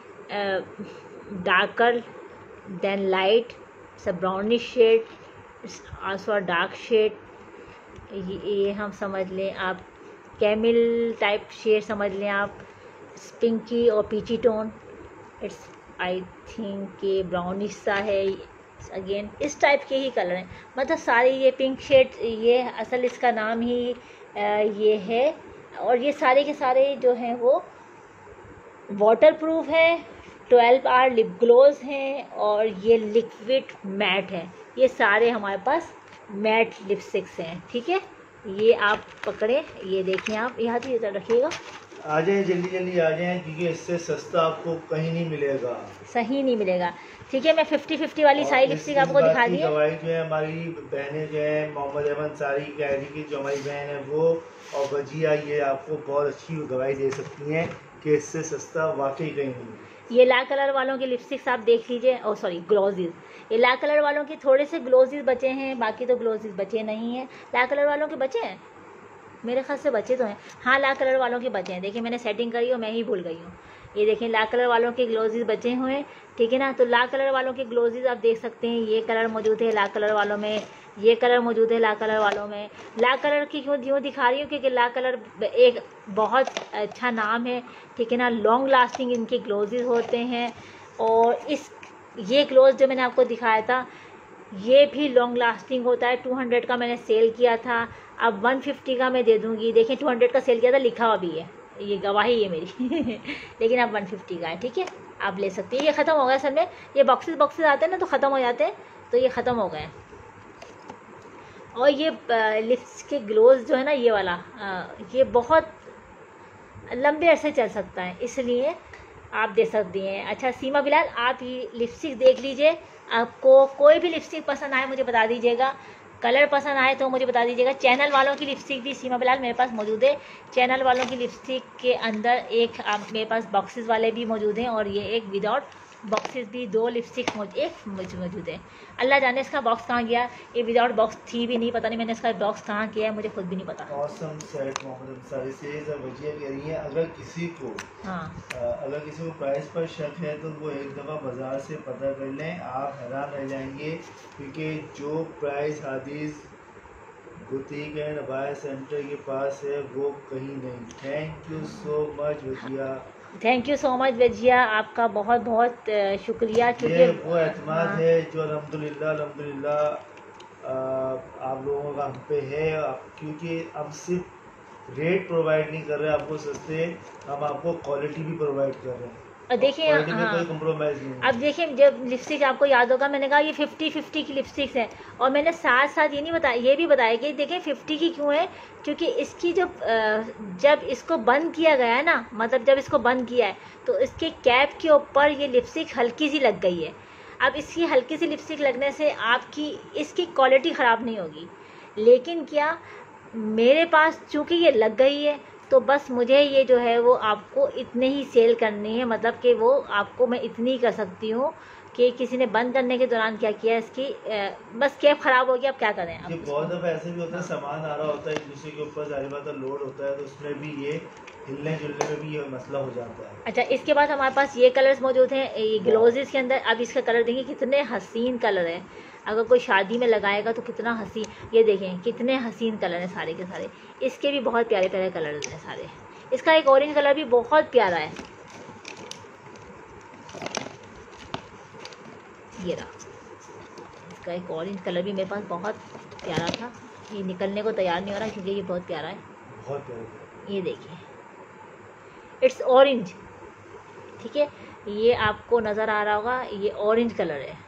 darker than light, it's a brownish shade, also a dark shade. ये हम समझ लें आप कैमिल टाइप शेड समझ लें आप, पिंकी और peachy tone, it's I think के ब्राउनिश सा है, अगेन इस टाइप के ही कलर हैं, मतलब सारे ये पिंक शेड, ये असल इसका नाम ही ये है। और ये सारे के सारे जो हैं वो वाटर प्रूफ है, ट्वेल्व आवर लिप ग्लोज हैं, और ये लिक्विड मैट है। ये सारे हमारे पास मैट लिपस्टिक्स हैं, ठीक है। ये आप पकड़े, ये देखिए आप, यहाँ तो इधर रखिएगा, आ जाए जल्दी जल्दी आ जाए, क्योंकि इससे सस्ता आपको कहीं नहीं मिलेगा, सही नहीं मिलेगा, ठीक है। मैं फिफ्टी फिफ्टी वाली सारी लिपस्टिक आपको दिखा दी है। गवाही जो है हमारी बहनें जो है मोहम्मद अहमद सारी कैरी की जो हमारी बहन है वो और वजिया, ये आपको बहुत अच्छी गवाही दे सकती हैं कि इससे सस्ता वाकई कहीं नहीं। ये लाल कलर वालों की लिपस्टिक्स आप देख लीजिए, और सॉरी ग्लोजीज, ये लाल कलर वालों के थोड़े से ग्लोजीज बचे हैं, बाकी तो ग्लोजीज बचे नहीं हैं। लाल कलर वालों के बचे हैं, मेरे ख्याल से बचे तो हैं, हाँ लाल कलर वालों के बचे हैं। देखिए मैंने सेटिंग करी और मैं ही भूल गई हूँ। ये देखें लाल कलर वालों के ग्लोजीज बचे हुए हैं, ठीक है ना। तो लाल कलर वालों के ग्लोजीज आप देख सकते हैं, ये कलर मौजूद है लाल कलर वालों में, ये कलर मौजूद है लाल कलर वालों में। लाल कलर की क्यों क्यों दिखा रही हूँ, क्योंकि लाल कलर एक बहुत अच्छा नाम है, ठीक है ना। लॉन्ग लास्टिंग इनके ग्लोजीज होते हैं, और इस ये ग्लोज जो मैंने आपको दिखाया था ये भी लॉन्ग लास्टिंग होता है। टू हंड्रेड का मैंने सेल किया था, अब वन फिफ्टी का मैं दे दूँगी। देखिए टू हंड्रेड का सेल किया था, लिखा हुआ भी है, ये गवाही है मेरी लेकिन अब वन फिफ्टी का है, ठीक है, आप ले सकती हैं। ये ख़त्म हो गया असल में, ये बॉक्सेस बॉक्सेस आते हैं ना तो ख़त्म हो जाते हैं, तो ये ख़त्म हो गए। और ये लिप्स के ग्लोज जो है ना, ये वाला आ, ये बहुत लंबे अरसे चल सकता है, इसलिए आप दे सकती हैं। अच्छा सीमा बिलाल, आप ये लिपस्टिक देख लीजिए, आपको कोई भी लिपस्टिक पसंद आए मुझे बता दीजिएगा, कलर पसंद आए तो मुझे बता दीजिएगा। चैनल वालों की लिपस्टिक भी सीमा बिलाल मेरे पास मौजूद है। चैनल वालों की लिपस्टिक के अंदर एक आप मेरे पास बॉक्सेस वाले भी मौजूद हैं और ये एक विदाउट बॉक्सेस भी दो लिपस्टिक मौजूद एक मौजूद है। अल्लाह जाने इसका बॉक्स कहाँ गया, ये विदाउट बॉक्स थी भी नहीं, पता नहीं मैंने इसका बॉक्स कहाँ किया है, मुझे खुद भी नहीं पता। ऑसम सेट मोहम्मद अंसारी से वजिया कह रही है अगर किसी को हाँ आ, अगर किसी को प्राइस पर शक है तो वो एक दफ़ा बाज़ार से पता कर लें, आप हैरान रह जाएंगे क्योंकि जो price Hadees boutique and abaya centre के पास है वो कहीं नहीं। Thank you so much Wajiya. Thank you so much Wajiya, आपका बहुत बहुत शुक्रिया। ये वो एतमाद है जो अल्हम्दुलिल्लाह अल्हम्दुलिल्लाह आप लोगों का हम पे है, क्योंकि हम सिर्फ रेट प्रोवाइड नहीं कर रहे आपको सस्ते, हम आपको क्वालिटी भी प्रोवाइड कर रहे हैं। और देखिए क्वालिटी में हाँ, कोई कम्प्रोमाइज़ नहीं है। अब देखिए जब लिपस्टिक आपको याद होगा मैंने कहा ये फिफ्टी फिफ्टी की लिपस्टिक्स है, और मैंने साथ साथ ये नहीं बताया ये भी बताया कि देखिए फिफ्टी की क्यों है, क्योंकि इसकी जो जब इसको बंद किया गया है ना, मतलब जब इसको बंद किया है तो इसके कैप के ऊपर ये लिपस्टिक हल्की सी लग गई है। अब इसकी हल्की सी लिपस्टिक लगने से आपकी इसकी क्वालिटी ख़राब नहीं होगी, लेकिन क्या मेरे पास चूँकि ये लग गई है तो बस मुझे ये जो है वो आपको इतने ही सेल करनी है, मतलब कि वो आपको मैं इतनी कर सकती हूँ कि किसी ने बंद करने के दौरान क्या किया इसकी ए, बस कैप ख़राब हो गया, अब क्या करें। ये बहुत दफ़ा ऐसे भी होता है सामान आ रहा होता है एक दूसरे के ऊपर, जारी बात है लोड होता है तो उसमें भी ये हिलने जुलने में भी ये मसला हो जाता है। अच्छा, इसके बाद हमारे पास ये कलर्स मौजूद हैं ये ग्लोजेस के अंदर। अब इसका कलर देखिए कितने हसीन कलर है, अगर कोई शादी में लगाएगा तो कितना हसीन, ये देखें कितने हसीन कलर हैं सारे के सारे। इसके भी बहुत प्यारे प्यारे कलर हैं सारे। इसका एक ऑरेंज कलर भी बहुत प्यारा है, ये रहा इसका एक ऑरेंज कलर भी मेरे पास बहुत प्यारा था, ये निकलने को तैयार नहीं हो रहा क्योंकि ये बहुत प्यारा है। बहुत प्यारा, ये देखिए इट्स ऑरेंज, ठीक है, ये आपको नज़र आ रहा होगा, ये ऑरेंज कलर है।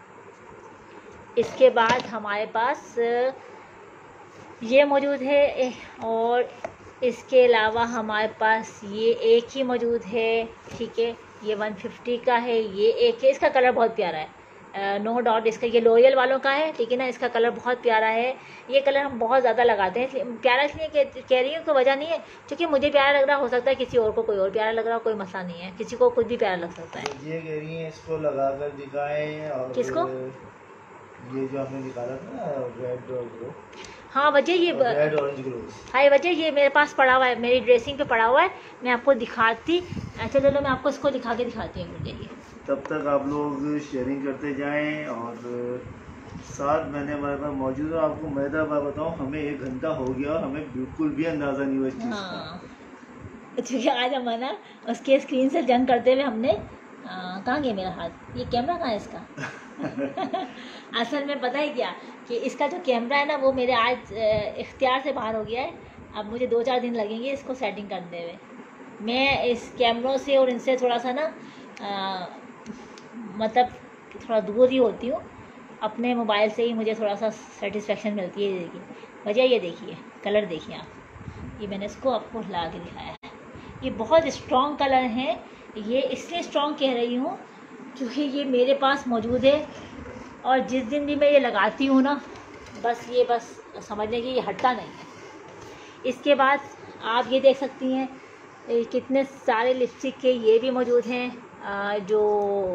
इसके बाद हमारे पास ये मौजूद है और इसके अलावा हमारे पास ये एक ही मौजूद है, ठीक है, ये वन फिफ्टी का है, ये एक है, इसका कलर बहुत प्यारा है, नो uh, डाउट इसका ये लॉयल वालों का है, ठीक है ना, इसका कलर बहुत प्यारा है। ये कलर हम बहुत ज़्यादा लगाते हैं, इसलिए प्यारा इसलिए कह, कह रही हूँ, कोई वजह नहीं है, क्योंकि मुझे प्यारा लग रहा हो सकता है किसी और को कोई और प्यारा लग रहा हो, कोई मसला नहीं है, किसी को कुछ भी प्यारा लग सकता है। ये कह रही है इसको लगा कर दिखाएं। और किसको? ये जो हमने निकाला था ना रेड और ग्लो, हाँ वजह ये रेड ऑरेंज ग्लो, हाँ वजह ये मेरे पास पड़ा हुआ है, मेरी ड्रेसिंग पे पड़ा हुआ है, मैं आपको दिखाती। अच्छा चलो मैं आपको इसको दिखा के दिखाती हूँ। मुझे ये तब तक आप लोग शेयरिंग करते जाएं और साथ मैंने हमारे पास मौजूद है। आपको मैदा बात बताऊँ, हमें एक घंटा हो गया और हमें बिल्कुल भी अंदाज़ा नहीं हुआ इस चीज़ का। हाँ क्योंकि आज हम ना उसके स्क्रीन से जंग करते हुए हमने कहाँ गया मेरा हाथ, ये कैमरा कहाँ है इसका असल में पता है क्या कि इसका जो कैमरा है ना वो मेरे आज इख्तियार से बाहर हो गया है। अब मुझे दो चार दिन लगेंगे इसको सेटिंग करते हुए। मैं इस कैमरों से और इनसे थोड़ा सा ना आ, मतलब थोड़ा दूर ही होती हूँ, अपने मोबाइल से ही मुझे थोड़ा सा सेटिस्फेक्शन मिलती है। ये देखिए वजह, ये देखिए कलर देखिए आप, ये मैंने इसको आपको ला के दिखाया है, ये बहुत स्ट्रॉन्ग कलर हैं। ये इसलिए स्ट्रॉन्ग कह रही हूँ क्योंकि ये मेरे पास मौजूद है और जिस दिन भी मैं ये लगाती हूँ ना बस ये बस समझ लें कि ये हटता नहीं है। इसके बाद आप ये देख सकती हैं कितने सारे लिपस्टिक के ये भी मौजूद हैं, जो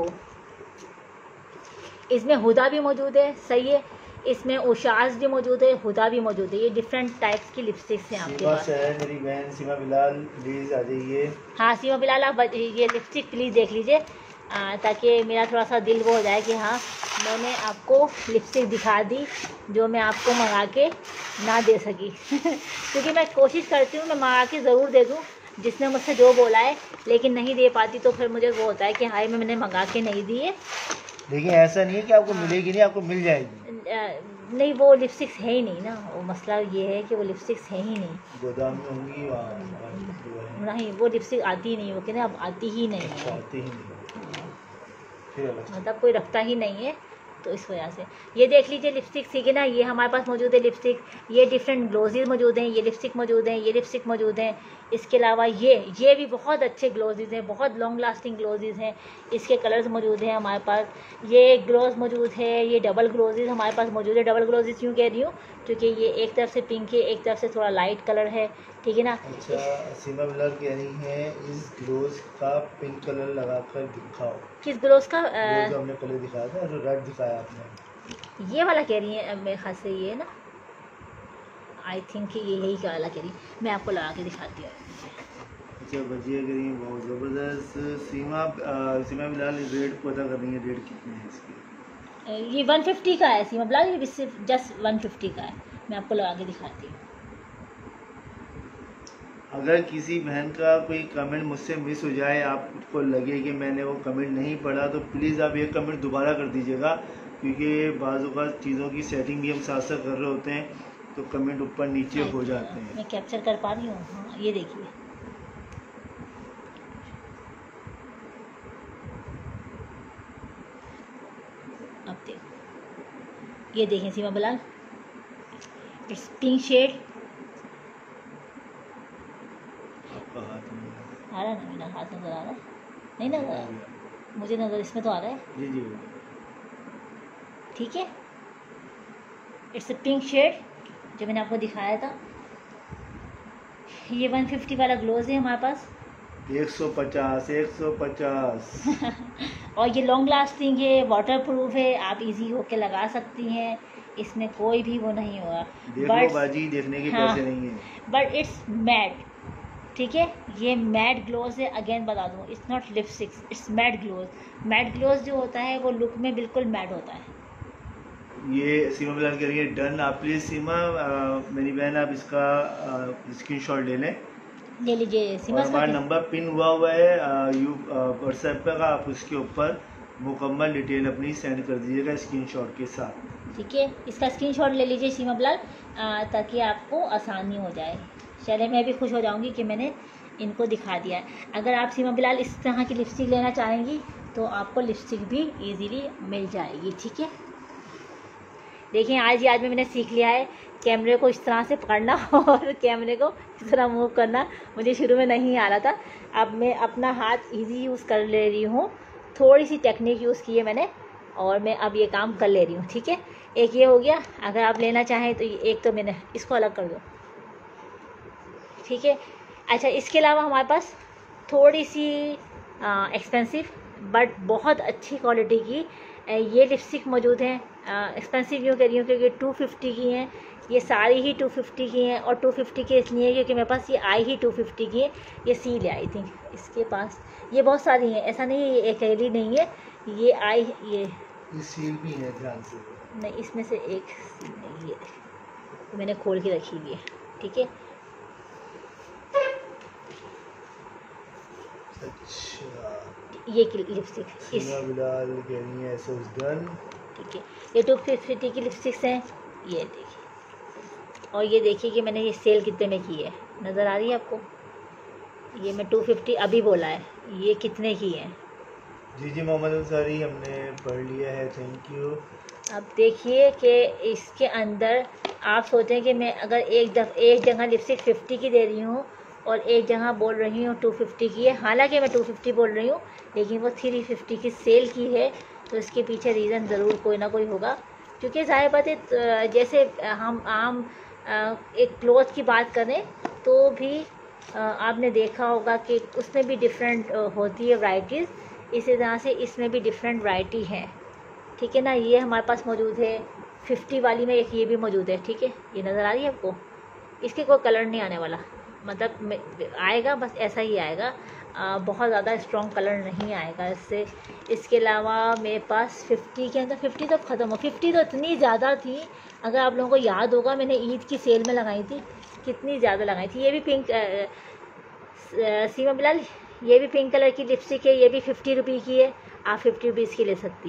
इसमें हुदा भी मौजूद है, सही है, इसमें उशाज भी मौजूद है, हुदा भी मौजूद है। ये डिफरेंट टाइप्स की लिपस्टिक्स हैं आपके पास। मेरी बहन सीमा बिलाल प्लीज़ आ जाइए। हाँ सीमा बिलाल आप ये लिपस्टिक प्लीज़ देख लीजिए ताकि मेरा थोड़ा सा दिल वो हो जाए कि हाँ मैंने आपको लिपस्टिक दिखा दी जो मैं आपको मंगा के ना दे सकी क्योंकि मैं कोशिश करती हूँ मैं मंगा के ज़रूर दे दूँ जिसने मुझसे जो बोला है, लेकिन नहीं दे पाती तो फिर मुझे वो होता है कि हाय मैंने मंगा के नहीं दी है। लेकिन ऐसा नहीं है कि आपको मिलेगी नहीं, आपको मिल जाएगी। नहीं वो लिपस्टिक्स है ही नहीं ना, वो मसला ये है कि वो लिपस्टिक्स है ही नहीं, गोदाम में होंगी वहाँ नहीं वो लिपस्टिक आती ही नहीं, वो कहते अब आती ही नहीं है, आती ही नहीं, मतलब कोई रखता ही नहीं है। तो इस वजह से ये देख लीजिए लिपस्टिक, ठीक है ना। ये हमारे पास मौजूद है लिपस्टिक, ये डिफरेंट ग्लोजेज मौजूद हैं, ये लिपस्टिक मौजूद हैं, ये लिपस्टिक मौजूद हैं। इसके अलावा ये ये भी बहुत अच्छे ग्लोजेज हैं, बहुत लॉन्ग लास्टिंग ग्लोजेज हैं। इसके कलर्स मौजूद हैं हमारे पास। ये ग्लोज मौजूद है, ये डबल ग्लोजेज हमारे पास मौजूद है। डबल ग्लोजेज क्यों कह रही हूँ, क्योंकि ये एक तरफ से पिंक है, एक तरफ से थोड़ा लाइट कलर है, ठीक है ना। अच्छा, सीमा बिलाल कह रही हैं इस ग्लोज का पिंक कलर लगाकर दिखाओ। किस ग्लोज का? ग्लोज हमने कलर दिखाया था, जो रेड दिखाया आपने, ये वाला कह रही है मेरे ख्याल से, ये ना आई थिंक ये यही वाला कह रही है। मैं आपको लगा के दिखाती हूँ। अच्छा, बजिए कह रही हैं बहुत ज़बरदस्त। सीमा आ, सीमा बिलाल रेट पता कर रही है, रेट कितने हैं इसके? ये वन फिफ्टी का है सीमा बिलाल, ये सिर्फ जस्ट वन फिफ्टी का है। मैं आपको लगा के दिखाती हूँ। अगर किसी बहन का कोई कमेंट मुझसे मिस हो जाए, आपको लगे कि मैंने वो कमेंट नहीं पढ़ा, तो प्लीज़ आप ये कमेंट दोबारा कर दीजिएगा, क्योंकि बाज़ औक़ात चीज़ों की सेटिंग भी हम साथ साथ कर रहे होते हैं, तो कमेंट ऊपर नीचे हो जाते हैं। मैं कैप्चर कर पा रही हूँ। हाँ, ये देखिए, अब देखो, ये देखें Seema Bilal, it's pink shade. आपका हाथ में आ रहा है ना, मेरा हाथ नज़र आ रहा है? नहीं नज़र आ रहा मुझे, नज़र इसमें तो आ रहा है। जी जी, ठीक है, इट्स अ पिंक शेड जो मैंने आपको दिखाया था। ये वन फिफ्टी वाला ग्लोज है हमारे पास। एक सौ पचास, एक सौ पचास। और ये लॉन्ग लास्टिंग है, वाटर प्रूफ है, आप इजी होके लगा सकती हैं, इसमें कोई भी वो नहीं होगा। देखो बाजी, देखने के हाँ, पैसे नहीं हैं। बट इट्स मैट, ठीक है। ये मैट ग्लोज है, अगेन बता दूँ, it's not lipstick, it's matte gloss. Matte gloss जो होता है वो लुक में बिल्कुल मैट होता है। ये सीमा बिलाल कह रही है डन। आप प्लीज़ सीमा, आ, मेरी बहन, आप इसका स्क्रीनशॉट ले लें, ले लीजिए सीमा। और हमारा नंबर पिन हुआ हुआ है यू व्हाट्सएप पर, आप उसके ऊपर मुकम्मल डिटेल अपनी सेंड कर दीजिएगा स्क्रीनशॉट के साथ, ठीक है। इसका स्क्रीनशॉट ले लीजिए सीमा बिलाल, ताकि आपको आसानी हो जाए। चले, मैं भी खुश हो जाऊंगी कि मैंने इनको दिखा दिया है। अगर आप सीमा बिलाल इस तरह की लिपस्टिक लेना चाहेंगी तो आपको लिपस्टिक भी इजीली मिल जाएगी, ठीक है। देखिए, आज ही आज में मैंने सीख लिया है कैमरे को इस तरह से पकड़ना और कैमरे को इस तरह मूव करना। मुझे शुरू में नहीं आ रहा था, अब मैं अपना हाथ इजी यूज़ कर ले रही हूँ। थोड़ी सी टेक्निक यूज़ की है मैंने, और मैं अब ये काम कर ले रही हूँ, ठीक है। एक ये हो गया। अगर आप लेना चाहें तो ये एक तो मैंने इसको अलग कर दो, ठीक है। अच्छा, इसके अलावा हमारे पास थोड़ी सी एक्सपेंसिव बट बहुत अच्छी क्वालिटी की ये लिपस्टिक मौजूद हैं। एक्सपेंसिव क्यों कह रही हूँ, क्योंकि टू फिफ्टी की हैं। ये सारी ही टू फिफ्टी की हैं, और टू फिफ्टी की इसलिए है क्योंकि मेरे पास ये आई ही टू फिफ्टी की है। ये सील है आई थिंक इसके पास, ये बहुत सारी हैं, ऐसा नहीं है ये अकेली नहीं है। ये आई ये ये सील भी है, ध्यान से नहीं, इसमें से एक सील नहीं, ये तो मैंने खोल के रखी हुई है, ठीक है। अच्छा, ये लिपस्टिक इस सीमा बिलाल कह रही है ऐसे डन, ठीक है। ये टू फिफ्टी की लिपस्टिक्स हैं, ये देखिए। और ये देखिए कि मैंने ये सेल कितने में की है, नज़र आ रही है आपको? ये मैं टू फिफ्टी अभी बोला है, ये कितने की है? जी जी मोहम्मद अंसारी, हमने पढ़ लिया है, थैंक यू। अब देखिए कि इसके अंदर आप सोचें कि मैं अगर एक दफ एक जगह लिपस्टिक फिफ्टी की दे रही हूँ और एक जगह बोल रही हूँ टू फिफ्टी की है, हालांकि मैं टू फिफ्टी बोल रही हूँ लेकिन वो थ्री फिफ्टी की सेल की है, तो इसके पीछे रीज़न ज़रूर कोई ना कोई होगा। क्योंकि ज़ाहिर बात है, जैसे हम आम एक क्लोथ की बात करें तो भी आपने देखा होगा कि उसमें भी डिफरेंट होती है वैराइटीज़, इसी तरह से इसमें भी डिफरेंट वैरायटी है, ठीक है ना। ये हमारे पास मौजूद है फिफ्टी वाली में, एक ये भी मौजूद है, ठीक है। ये नज़र आ रही है आपको? इसके कोई कलर नहीं आने वाला, मतलब आएगा बस ऐसा ही आएगा, आ, बहुत ज़्यादा स्ट्रॉन्ग कलर नहीं आएगा इससे। इसके अलावा मेरे पास फिफ्टी के अंदर फिफ्टी तो ख़त्म हो, फिफ्टी तो इतनी ज़्यादा थी, अगर आप लोगों को याद होगा मैंने ईद की सेल में लगाई थी, कितनी ज़्यादा लगाई थी। ये भी पिंक आ, सीमा बिलाल, ये भी पिंक कलर की लिपस्टिक है, ये भी फिफ्टी रुपये की है, आप फिफ्टी रुपीज़ की ले सकती हैं,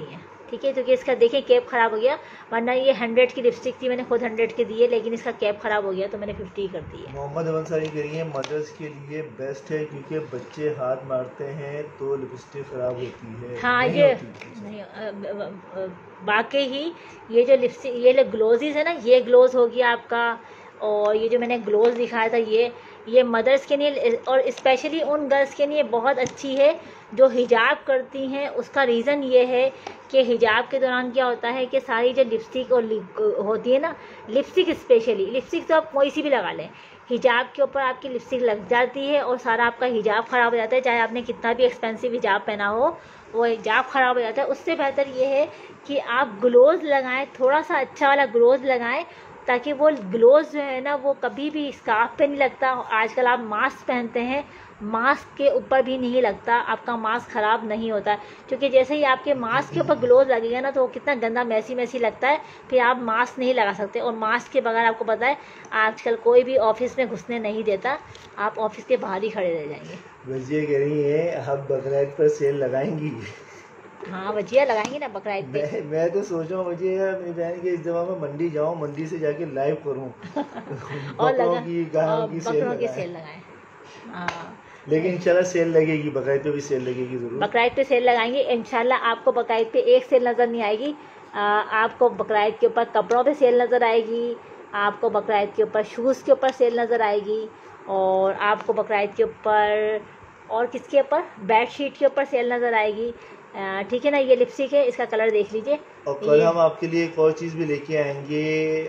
ठीक है, क्योंकि इसका देखिए कैप ख़राब हो गया, वरना ये हंड्रेड की लिपस्टिक थी, मैंने खुद हंड्रेड की दी है, लेकिन इसका कैप ख़राब हो गया तो मैंने फिफ्टी कर दी है। मोहम्मद अंसारी करिए मदर्स के लिए बेस्ट है, क्योंकि बच्चे हाथ मारते हैं तो लिपस्टिक ख़राब होती है। हाँ नहीं ये होती। नहीं, वाकई ही ये जो लिपस्टिक, ये जो ग्लोजीज है ना, ये ग्लोज हो गया आपका, और ये जो मैंने ग्लोज दिखाया था ये ये मदर्स के लिए और स्पेशली उन गर्ल्स के लिए बहुत अच्छी है जो हिजाब करती हैं। उसका रीज़न ये है कि हिजाब के दौरान क्या होता है कि सारी जो लिपस्टिक और होती है ना, लिपस्टिक स्पेशली, लिपस्टिक तो आप कोई सी भी लगा लें, हिजाब के ऊपर आपकी लिपस्टिक लग जाती है और सारा आपका हिजाब ख़राब हो जाता है, चाहे आपने कितना भी एक्सपेंसिव हिजाब पहना हो, वो हिजाब ख़राब हो जाता है। उससे बेहतर ये है कि आप ग्लोव्स लगाएं, थोड़ा सा अच्छा वाला ग्लोव्स लगाएं, ताकि वो ग्लोव्स जो है ना वो कभी भी स्कार्फ पे नहीं लगता। आजकल आप मास्क पहनते हैं, मास्क के ऊपर भी नहीं लगता, आपका मास्क ख़राब नहीं होता, क्योंकि जैसे ही आपके मास्क के ऊपर ग्लोव्स लगेगा ना तो वो कितना गंदा मैसी मैसी लगता है, फिर आप मास्क नहीं लगा सकते। और मास्क के बगैर आपको पता है आजकल कोई भी ऑफिस में घुसने नहीं देता, आप ऑफिस के बाहर ही खड़े रह जाएंगे। बस ये कह रही है हम बकरीद पर सेल लगाएंगी। हाँ भजिया लगाएंगे ना बकरीद पे। मैं, मैं तो सोच रहा हूँ मुझे मेरी बहन के इस दफा मैं मंडी जाऊँ, मंडी से जाके लाइव करूँ और लगा की गायों की बकरों की सेल सेल लगाएं। हाँ लेकिन इंशाल्लाह सेल लगेगी, बकरीद पे भी सेल लगेगी जरूर। बकरीद पे सेल लगाएंगे इंशाल्लाह। आपको बकरीद पे एक सेल नज़र नहीं आएगी, आ, आपको बकरीद के ऊपर कपड़ों पे सेल नज़र आएगी, आपको बकरीद के ऊपर शूज़ के ऊपर सेल नज़र आएगी, और आपको बकरीद के ऊपर और किसके ऊपर बेडशीट के ऊपर सेल नज़र आएगी। ठीक है ना, ये लिपस्टिक है, इसका कलर देख लीजिए। और कल हम आपके लिए एक और चीज़ भी लेके आएंगे,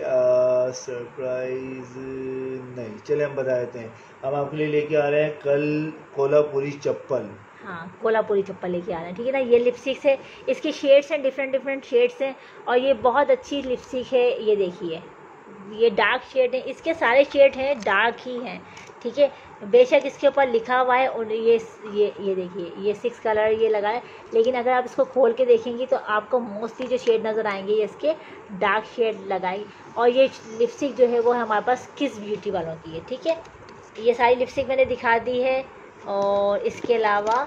सरप्राइज नहीं, चले हम बता देते हैं। हम आपके लिए लेके आ रहे हैं कल कोल्हापुरी चप्पल। हाँ कोल्हापुरी चप्पल लेके आ रहे हैं, ठीक है ना। ये लिपस्टिक्स है, इसके शेड्स हैं, डिफरेंट डिफरेंट शेड्स हैं, और ये बहुत अच्छी लिपस्टिक है। ये देखिए ये डार्क शेड है, इसके सारे शेड हैं डार्क ही हैं, ठीक है। बेशक इसके ऊपर लिखा हुआ है और ये ये ये देखिए ये सिक्स कलर ये लगा है, लेकिन अगर आप इसको खोल के देखेंगी तो आपको मोस्टली जो शेड नज़र आएंगे ये इसके डार्क शेड लगाई। और ये लिपस्टिक जो है वो हमारे पास किस ब्यूटी वालों की है, ठीक है। ये सारी लिपस्टिक मैंने दिखा दी है, और इसके अलावा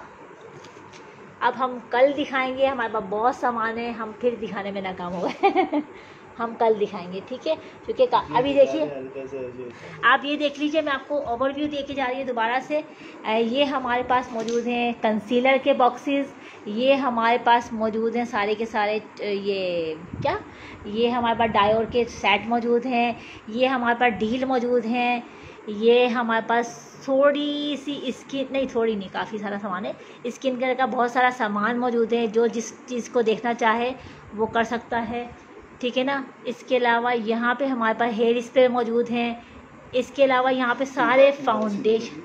अब हम कल दिखाएंगे। हमारे पास बहुत सामान है, हम फिर दिखाने में नाकाम हो गए हम कल दिखाएंगे, ठीक है। क्योंकि अभी देखिए आप ये देख लीजिए, मैं आपको ओवरव्यू दे के जा रही हूँ दोबारा से। ये हमारे पास मौजूद हैं कंसीलर के बॉक्सेस, ये हमारे पास मौजूद हैं सारे के सारे, ये क्या ये हमारे पास डायोर के सेट मौजूद हैं, ये हमारे पास डील मौजूद हैं, ये हमारे पास थोड़ी सी स्किन नहीं थोड़ी नहीं काफ़ी सारा सामान है, स्किन केयर का बहुत सारा सामान मौजूद है। जो जिस चीज़ को देखना चाहे वो कर सकता है, ठीक है ना। इसके अलावा यहाँ पे हमारे पास हेयर स्प्रे मौजूद हैं, इसके अलावा यहाँ पे सारे फाउंडेशन,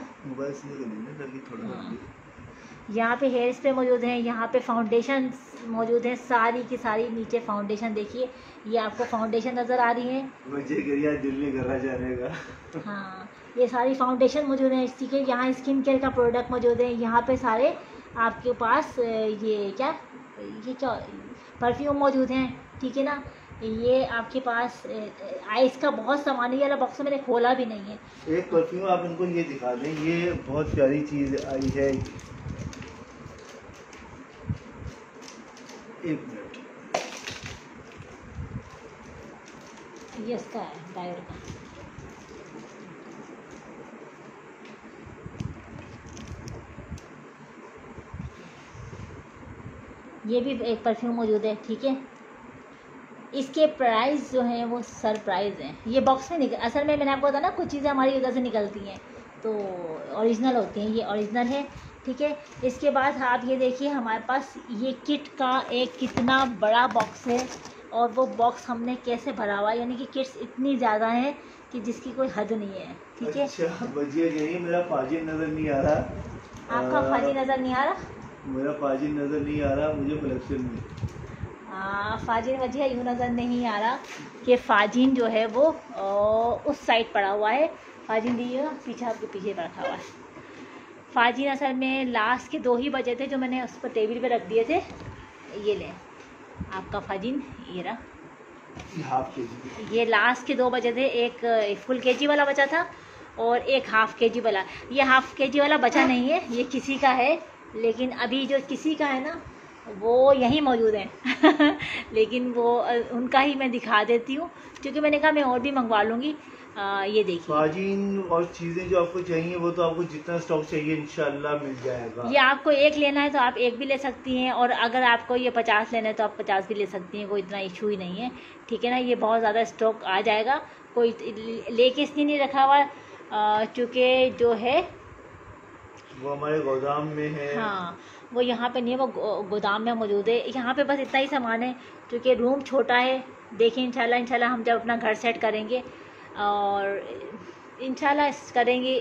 यहाँ पे हेयर स्प्रे मौजूद हैं, यहाँ पे फाउंडेशन मौजूद हैं, सारी की सारी। नीचे फाउंडेशन देखिए, ये आपको फाउंडेशन नज़र आ रही है, मुझे दिल नहीं कर रहा जाने का हाँ ये सारी फाउंडेशन मौजूद हैं, ठीक है। यहाँ स्किन केयर का प्रोडक्ट मौजूद है, यहाँ पे सारे आपके पास ये क्या ये क्या परफ्यूम मौजूद हैं, ठीक है ना। ये आपके पास आइस का बहुत सामान है, ये वाला बॉक्स मैंने खोला भी नहीं है। एक परफ्यूम आप इनको ये दिखा दें, ये बहुत प्यारी चीज़ आई है। एक मिनट, ये इसका है डायोर का, ये भी एक परफ्यूम मौजूद है, ठीक है। इसके प्राइस जो हैं वो सरप्राइज़ हैं, ये बॉक्स में निकल, असल में मैंने आपको बताया ना कुछ चीज़ें हमारी उधर से निकलती हैं तो ओरिजिनल होती हैं, ये ओरिजिनल है, ठीक है। इसके बाद आप ये देखिए हमारे पास ये किट का एक कितना बड़ा बॉक्स है, और वो बॉक्स हमने कैसे भरा हुआ है, यानी कि किट्स इतनी ज़्यादा हैं कि जिसकी कोई हद नहीं है, ठीक है। अच्छा बजिए यही मेरा फाजिल नज़र नहीं आ रहा, आपका फाजिल नज़र नहीं आ रहा, मेरा फाजिल नज़र नहीं आ रहा मुझे कलेक्शन में। हाँ फाजिन वजह यूँ नज़र नहीं आ रहा कि फाजिन जो है वो उस साइड पड़ा हुआ है। फाजिन दिए पीछे आपके पीछे रखा हुआ है। फाजिन असल में लास्ट के दो ही बजे थे जो मैंने उस पर टेबल पे रख दिए थे। ये ले आपका फाजिन, ये रहा, हाफ के जी। ये लास्ट के दो बजे थे, एक फुल के जी वाला बचा था और एक हाफ़ के जी वाला। ये हाफ़ के जी वाला बचा नहीं है, ये किसी का है, लेकिन अभी जो किसी का है ना वो यहीं मौजूद हैं लेकिन वो उनका ही मैं दिखा देती हूँ, क्योंकि मैंने कहा मैं और भी मंगवा लूँगी। आ, ये देखिए फाजिन और चीज़ें जो आपको चाहिए वो तो आपको जितना स्टॉक चाहिए इंशाल्लाह मिल जाएगा। ये आपको एक लेना है तो आप एक भी ले सकती हैं, और अगर आपको ये पचास लेना है तो आप पचास भी ले सकती हैं, कोई इतना इशू ही नहीं है, ठीक है ना। ये बहुत ज़्यादा स्टॉक आ जाएगा, कोई लेके इसलिए नहीं रखा हुआ क्योंकि जो है वो हमारे गोदाम में है। हाँ, वो यहाँ पे नहीं है, वो गोदाम में मौजूद है। यहाँ पे बस इतना ही सामान है क्योंकि रूम छोटा है। देखिए इंशाल्लाह इंशाल्लाह हम जब अपना घर सेट करेंगे और इंशाल्लाह करेंगे,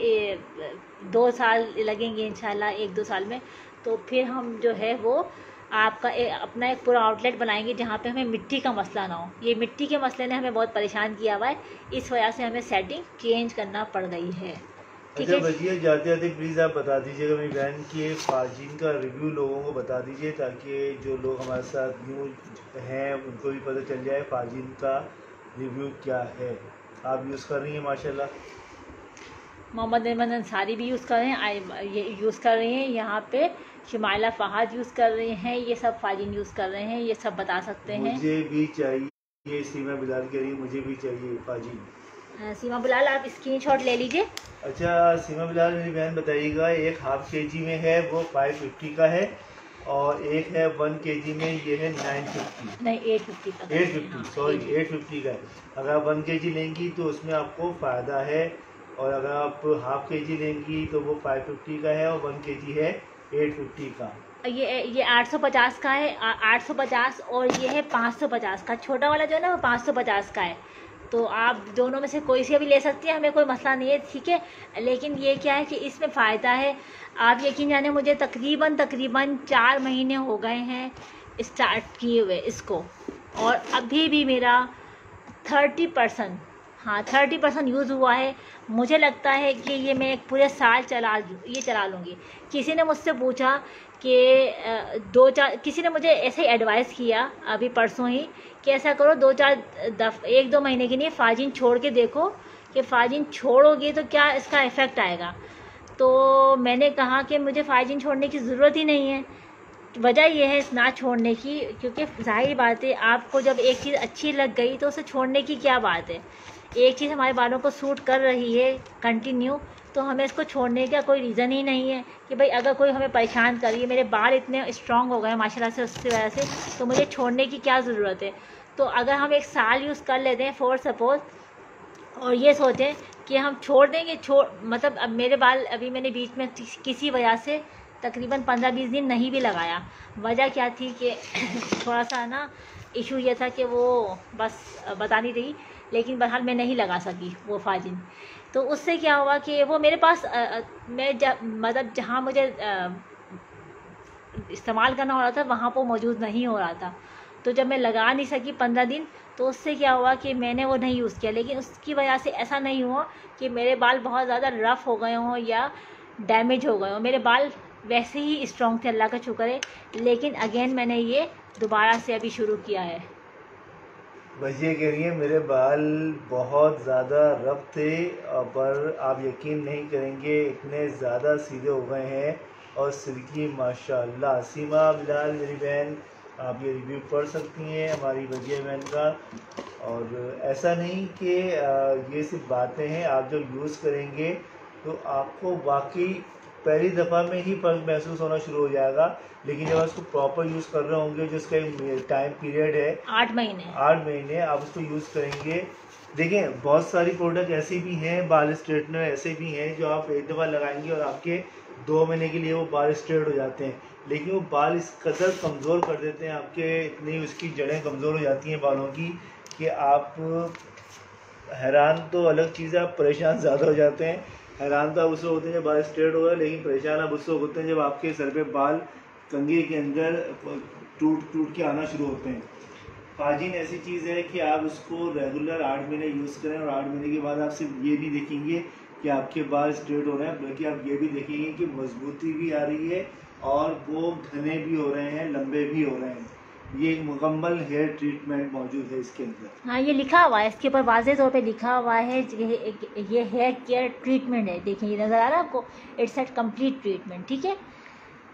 दो साल लगेंगे इंशाल्लाह, एक दो साल में, तो फिर हम जो है वो आपका ए, अपना एक पूरा आउटलेट बनाएंगे जहाँ पे हमें मिट्टी का मसला ना हो। ये मिट्टी के मसले ने हमें बहुत परेशान किया हुआ है, इस वजह से हमें सेटिंग चेंज करना पड़ गई है। अच्छा भैया, जाते जाते प्लीज़ आप बता दीजिएगा मेरी बहन की फाजिन का रिव्यू लोगों को बता दीजिए, ताकि जो लोग हमारे साथ न्यू हैं उनको भी पता चल जाए फाजिन का रिव्यू क्या है। आप यूज़ कर रही हैं माशाल्लाह। मोहम्मद अहमद अंसारी भी यूज़ कर रहे हैं, ये यूज़ कर रहे हैं, यहाँ पे शुमाइला फहाद यूज़ कर रहे हैं, ये सब फाजिन यूज़ कर रहे हैं, ये सब बता सकते हैं। मुझे भी चाहिए, सीमा बिलाल कह रही है मुझे भी चाहिए फाजिन। सीमा बिलाल आप स्क्रीनशॉट ले लीजिए। अच्छा सीमा बिलाल मेरी बहन बताइएगा, एक हाफ के जी में है वो फाइव फिफ्टी का है, और एक है वन के जी में ये है नाइन फिफ्टी नहीं एट फिफ्टी का eight fifty sorry eight fifty का है। अगर आप वन के जी लेंगी तो उसमें आपको फ़ायदा है, और अगर आप हाफ के जी लेंगी तो वो फाइव फिफ्टी का है, और वन के जी है एट फिफ्टी का। ये ये आठ सौ पचास का है, आठ सौ पचास, और ये है पाँच सौ पचास का। छोटा वाला जो है ना वो पाँच सौ पचास का है, तो आप दोनों में से कोई से भी ले सकती हैं, हमें कोई मसला नहीं है, ठीक है। लेकिन ये क्या है कि इसमें फ़ायदा है, आप यकीन जाने मुझे तकरीबन तकरीबन चार महीने हो गए हैं स्टार्ट किए हुए इसको, और अभी भी मेरा थर्टी परसेंट हाँ थर्टी परसेंट यूज़ हुआ है। मुझे लगता है कि ये मैं एक पूरे साल चला ये चला लूँगी। किसी ने मुझसे पूछा कि दो चार किसी ने मुझे ऐसे ही एडवाइस किया अभी परसों ही कि ऐसा करो, दो चार दफ एक दो महीने के लिए फाजिन छोड़ के देखो कि फाजिन छोड़ोगे तो क्या इसका इफ़ेक्ट आएगा। तो मैंने कहा कि मुझे फाजिन छोड़ने की ज़रूरत ही नहीं है। वजह यह है ना छोड़ने की, क्योंकि ज़ाहिर बात है आपको जब एक चीज़ अच्छी लग गई तो उसे छोड़ने की क्या बात है। एक चीज़ हमारे बालों को सूट कर रही है कंटिन्यू, तो हमें इसको छोड़ने का कोई रीज़न ही नहीं है कि भाई अगर कोई हमें परेशान कर रही है। मेरे बाल इतने स्ट्रॉन्ग हो गए माशाल्लाह से उसकी वजह से, तो मुझे छोड़ने की क्या ज़रूरत है। तो अगर हम एक साल यूज़ कर लेते हैं फॉर सपोज, और ये सोचें कि हम छोड़ देंगे, छोड़ मतलब अब मेरे बाल अभी मैंने बीच में किसी वजह से तकरीबन पंद्रह बीस दिन नहीं भी लगाया। वजह क्या थी कि थोड़ा सा ना इशू ये था कि वो बस बता नहीं रही, लेकिन बहरहाल मैं नहीं लगा सकी वो फाजिन। तो उससे क्या हुआ कि वो मेरे पास आ, आ, मैं जब मतलब जहाँ मुझे इस्तेमाल करना हो रहा था वहाँ पर मौजूद नहीं हो रहा था। तो जब मैं लगा नहीं सकी पंद्रह दिन, तो उससे क्या हुआ कि मैंने वो नहीं यूज़ किया। लेकिन उसकी वजह से ऐसा नहीं हुआ कि मेरे बाल बहुत ज़्यादा रफ़ हो गए हों या डैमेज हो गए हों। मेरे बाल वैसे ही स्ट्रॉन्ग थे, अल्लाह का शुक्र है। लेकिन अगेन मैंने ये दोबारा से अभी शुरू किया है। बस ये कह रही है मेरे बाल बहुत ज़्यादा रफ थे, पर आप यकीन नहीं करेंगे इतने ज़्यादा सीधे हो गए हैं और सिल्की माशाल्लाह। सीमा बिलाल मेरी बहन, आप ये रिव्यू पढ़ सकती हैं हमारी वजिया बहन का। और ऐसा नहीं कि ये सिर्फ बातें हैं, आप जब यूज़ करेंगे तो आपको वाकई पहली दफ़ा में ही फर्क महसूस होना शुरू हो जाएगा। लेकिन जब आप उसको प्रॉपर यूज़ कर रहे होंगे, जो उसका एक टाइम पीरियड है आठ महीने आठ महीने आप उसको यूज़ करेंगे। देखें बहुत सारी प्रोडक्ट ऐसे भी हैं, बाल स्ट्रेटनर ऐसे भी हैं जो आप एक दफ़ा लगाएंगे और आपके दो महीने के लिए वो बाल स्ट्रेट हो जाते हैं। लेकिन वो बाल इस कदर कमज़ोर कर देते हैं आपके, इतनी उसकी जड़ें कमज़ोर हो जाती हैं बालों की कि आप हैरान तो अलग चीज़ है, आप परेशान ज़्यादा हो जाते हैं। हैरान तो आप उससे होते हैं जब बाल स्ट्रेट हो गए, लेकिन परेशान आप उससे होते हैं जब आपके सर पे बाल कंघी के अंदर टूट टूट के आना शुरू होते हैं। फाजिन ऐसी चीज़ है कि आप उसको रेगुलर आठ महीने यूज़ करें, और आठ महीने के बाद आप सिर्फ ये नहीं देखेंगे कि आपके बाल स्ट्रेट हो रहे हैं, बल्कि आप ये भी देखेंगे कि मजबूती भी आ रही है और वो घने भी हो रहे हैं, लंबे भी हो रहे हैं। ये एक मुकम्मल हेयर ट्रीटमेंट मौजूद है इसके अंदर। हाँ, ये लिखा हुआ है इसके ऊपर, वाज़ेह तौर पे लिखा हुआ है ये, ये हेयर केयर ट्रीटमेंट है। देखिए ये नज़र आ रहा है आपको, इट्स एट कंप्लीट ट्रीटमेंट, ठीक है।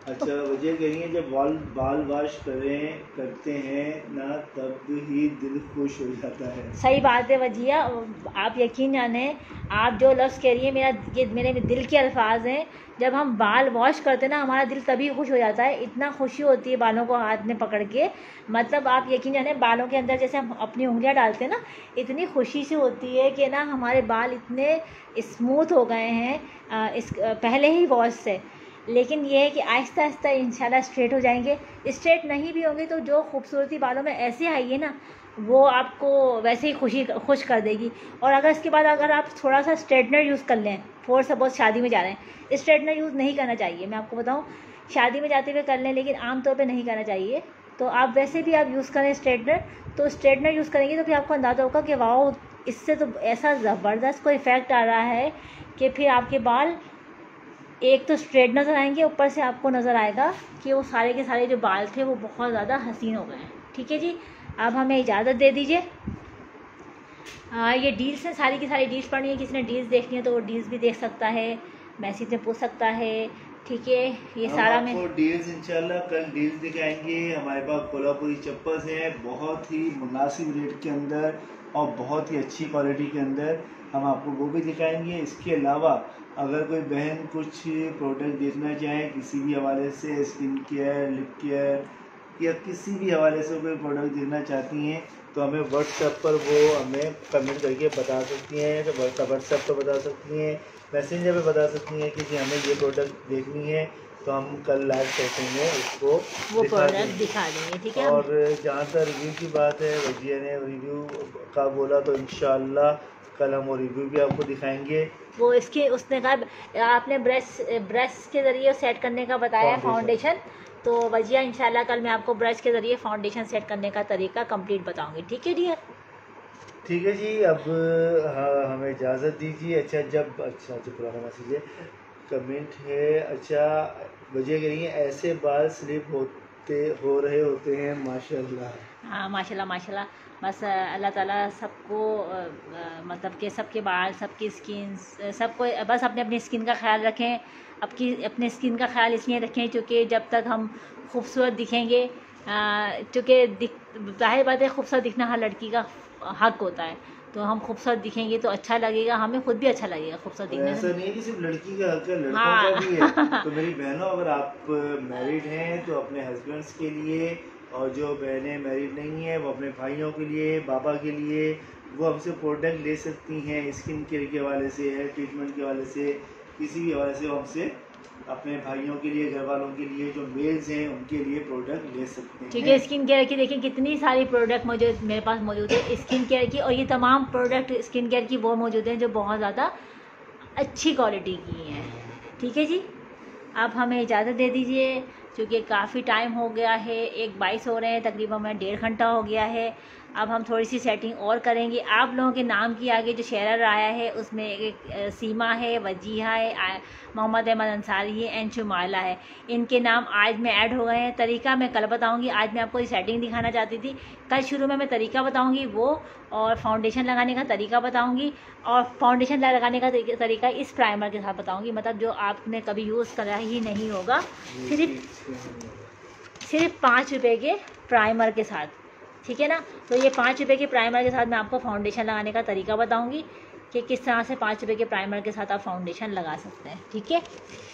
अच्छा वजह कह रही है जब बाल बाल वॉश करें करते हैं ना तब ही दिल खुश हो जाता है। सही बात है वजिया, आप यकीन जाने आप जो लफ्ज़ कह रही हैं मेरा ये मेरे दिल के अल्फाज हैं। जब हम बाल वॉश करते हैं ना हमारा दिल तभी खुश हो जाता है, इतना खुशी होती है बालों को हाथ में पकड़ के। मतलब आप यकीन जाने बालों के अंदर जैसे हम अपनी उंगलियां डालते हैं ना, इतनी खुशी से होती है कि ना हमारे बाल इतने स्मूथ हो गए हैं इस पहले ही वॉश से। लेकिन ये है कि आहिस्ता आहिस्ता इंशाल्लाह स्ट्रेट हो जाएंगे। स्ट्रेट नहीं भी होंगे तो जो खूबसूरती बालों में ऐसे आई है ना वो आपको वैसे ही खुशी खुश कर देगी। और अगर इसके बाद अगर आप थोड़ा सा स्ट्रेटनर यूज़ कर लें, फॉर सपोज शादी में जा रहे हैं, स्ट्रेटनर यूज़ नहीं करना चाहिए, मैं आपको बताऊं शादी में जाते हुए कर लें लेकिन आम तौर पे नहीं करना चाहिए। तो आप वैसे भी आप यूज़ करें स्ट्रेटनर, तो स्ट्रेटनर यूज़ करेंगे तो फिर आपको अंदाज़ा होगा कि वाह इससे तो ऐसा ज़बरदस्त कोई इफ़ेक्ट आ रहा है कि फिर आपके बाल एक तो स्ट्रेट नज़र आएंगे, ऊपर से आपको नज़र आएगा कि वो सारे के सारे जो बाल थे वो बहुत ज़्यादा हसीन हो गए हैं। ठीक है जी, अब हमें इजाज़त दे दीजिए। हाँ ये डील्स हैं, सारी की सारी डील्स पढ़नी है, किसी ने डील्स देखनी है तो वो डील्स भी देख सकता है, मैसेज में पूछ सकता है। ठीक है ये सारा में डील्स इंशाल्लाह कल डील्स दिखाएंगे। हमारे पास कोल्हापुरी चप्पल्स हैं बहुत ही मुनासिब रेट के अंदर और बहुत ही अच्छी क्वालिटी के अंदर, हम आपको वो भी दिखाएंगे। इसके अलावा अगर कोई बहन कुछ प्रोडक्ट देखना चाहे किसी भी हवाले से, स्किन केयर, लिप केयर या किसी भी हवाले से कोई प्रोडक्ट देखना चाहती हैं तो हमें व्हाट्सएप पर वो हमें कमेंट करके बता सकती हैं। तो व्हाट्सएप पर बता सकती हैं, मैसेंजर पे बता सकती हैं कि जी हमें ये प्रोडक्ट देखनी है तो हम कल लाइव सेशन में उसको वो प्रोडक्ट दिखा देंगे। ठीक है, और जहाँ तक रिव्यू की बात है वजिया ने रिव्यू का बोला तो इंशाल्लाह कल हम वो रिव्यू भी आपको दिखाएंगे। वो इसके उसने कहा आपने ब्रश ब्रश के ज़रिए सेट करने का बताया फाउंडेशन, तो वजिया इंशाल्लाह कल मैं आपको ब्रश के ज़रिए फाउंडेशन सेट करने का तरीका कंप्लीट बताऊंगी। ठीक है डियर, ठीक है जी। अब हाँ हमें इजाज़त दीजिए। अच्छा जब अच्छा जो पुराना मैसेज है कमेंट है, अच्छा वजह कह रही है ऐसे बाल स्लिप होते हो रहे होते हैं माशाल्लाह। हाँ माशाल्लाह माशाल्लाह, बस अल्लाह ताला सबको मतलब कि सबके बाल, सबकी स्किन, सबको बस अपने अपनी स्किन का ख्याल रखें। अपनी अपने स्किन का ख्याल इसलिए रखें क्योंकि जब तक हम खूबसूरत दिखेंगे, क्योंकि दिख जाहिर बात है खूबसूरत दिखना हर लड़की का हक होता है, तो हम खूबसूरत दिखेंगे तो अच्छा लगेगा, हमें खुद भी अच्छा लगेगा खूबसूरत दिखने ऐसा नहीं है कि सिर्फ लड़की का हक है, लड़कों हाँ। का भी है। तो मेरी बहनों अगर आप मैरिड हैं तो अपने हस्बैंड्स के लिए, और जो बहनें मैरिड नहीं हैं वो अपने भाइयों के लिए, बाबा के लिए वो हमसे प्रोडक्ट ले सकती हैं। स्किन केयर के हवाले से, हेयर ट्रीटमेंट के हवाले से, किसी भी हवाले से वो हमसे अपने भाइयों के लिए, घर वालों के लिए, जो मेल्स हैं उनके लिए प्रोडक्ट ले सकते हैं। ठीक है, स्किन केयर की देखिए कितनी सारी प्रोडक्ट मौजूद मेरे पास मौजूद है स्किन केयर की, और ये तमाम प्रोडक्ट स्किन केयर की वो मौजूद हैं जो बहुत ज़्यादा अच्छी क्वालिटी की हैं। ठीक है जी, अब हमें इजाज़त दे दीजिए क्योंकि काफ़ी टाइम हो गया है, एक बाईस हो रहे हैं, तकरीबन में डेढ़ घंटा हो गया है। अब हम थोड़ी सी सेटिंग और करेंगे। आप लोगों के नाम की आगे जो शेयर आया है उसमें एक सीमा है, वजीहा है, मोहम्मद अहमद अंसारी है एंड शुमाइला है, इनके नाम आज में ऐड हो गए हैं। तरीका मैं कल बताऊंगी, आज मैं आपको सेटिंग दिखाना चाहती थी। कल शुरू में मैं तरीका बताऊंगी वो, और फाउंडेशन लगाने का तरीका बताऊंगी, और फाउंडेशन लगाने का तरीका इस प्राइमर के साथ बताऊंगी, मतलब जो आपने कभी यूज़ करा ही नहीं होगा, सिर्फ सिर्फ पाँच रुपये के प्राइमर के साथ। ठीक है ना, तो ये पाँच रुपये के प्राइमर के साथ मैं आपको फाउंडेशन लगाने का तरीका बताऊंगी कि किस तरह से पाँच रुपये के प्राइमर के साथ आप फाउंडेशन लगा सकते हैं। ठीक है,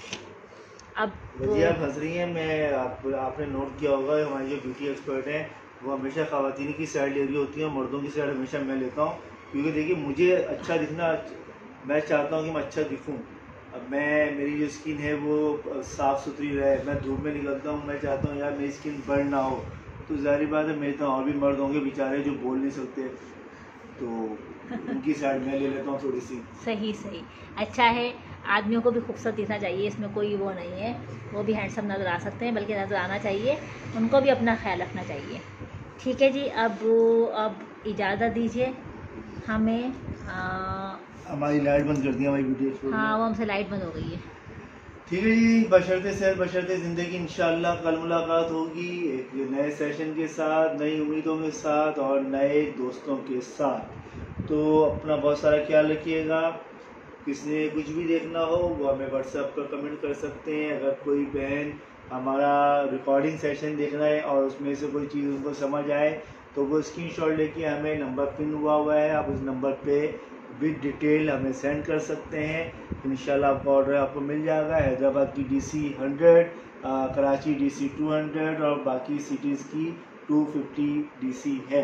अब वजिया फंस रही हैं। मैं आप, आपने नोट किया होगा हमारी जो ब्यूटी एक्सपर्ट हैं वो हमेशा ख़वातीन की साइड ले रही होती हैं, मर्दों की साइड हमेशा मैं लेता हूँ, क्योंकि देखिए मुझे अच्छा दिखना, मैं चाहता हूँ कि मैं अच्छा दिखूँ। अब मैं मेरी जो स्किन है वो साफ़ सुथरी रहे, मैं धूप में निकलता हूँ, मैं चाहता हूँ यार मेरी स्किन बर्न ना हो, तो ज़ाहिर बात है मेरे तो और भी मर्द होंगे बेचारे जो बोल नहीं सकते, तो उनकी साइड में ले लेता हूँ थोड़ी सी। सही सही, अच्छा है, आदमियों को भी खूबसूरत दिखना चाहिए, इसमें कोई वो नहीं है, वो भी हैंडसम नज़र आ सकते हैं, बल्कि नज़र आना चाहिए, उनको भी अपना ख्याल रखना चाहिए। ठीक है जी, अब अब इजाज़त दीजिए हमें। आ, हमारी लाइट बंद कर दी हमारी वीडियो। हाँ वो हमसे लाइट बंद हो गई है। ठीक है जी, बशर्ते सेहत बशर्ते ज़िंदगी, इंशाल्लाह कल मुलाकात होगी एक नए सेशन के साथ, नई उम्मीदों के साथ और नए दोस्तों के साथ। तो अपना बहुत सारा ख्याल रखिएगा। किसने कुछ भी देखना हो वो हमें व्हाट्सएप पर कमेंट कर सकते हैं। अगर कोई बहन हमारा रिकॉर्डिंग सेशन देखना है और उसमें से कोई चीज़ उनको समझ आए तो वो स्क्रीनशॉट लेके हमें नंबर पिन हुआ हुआ है, आप उस नंबर पे विद डिटेल हमें सेंड कर सकते हैं। इंशाल्लाह आपका ऑर्डर आपको मिल जाएगा। हैदराबाद की DC hundred, Karachi DC two hundred और बाकी सिटीज़ की टू फिफ्टी डीसी है।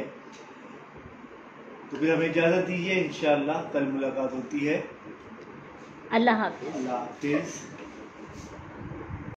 तो फिर हमें इजाज़त दीजिए, इंशाल्लाह कल मुलाकात होती है। अल्लाह हाफिज़। अल्लाह हाफिज़।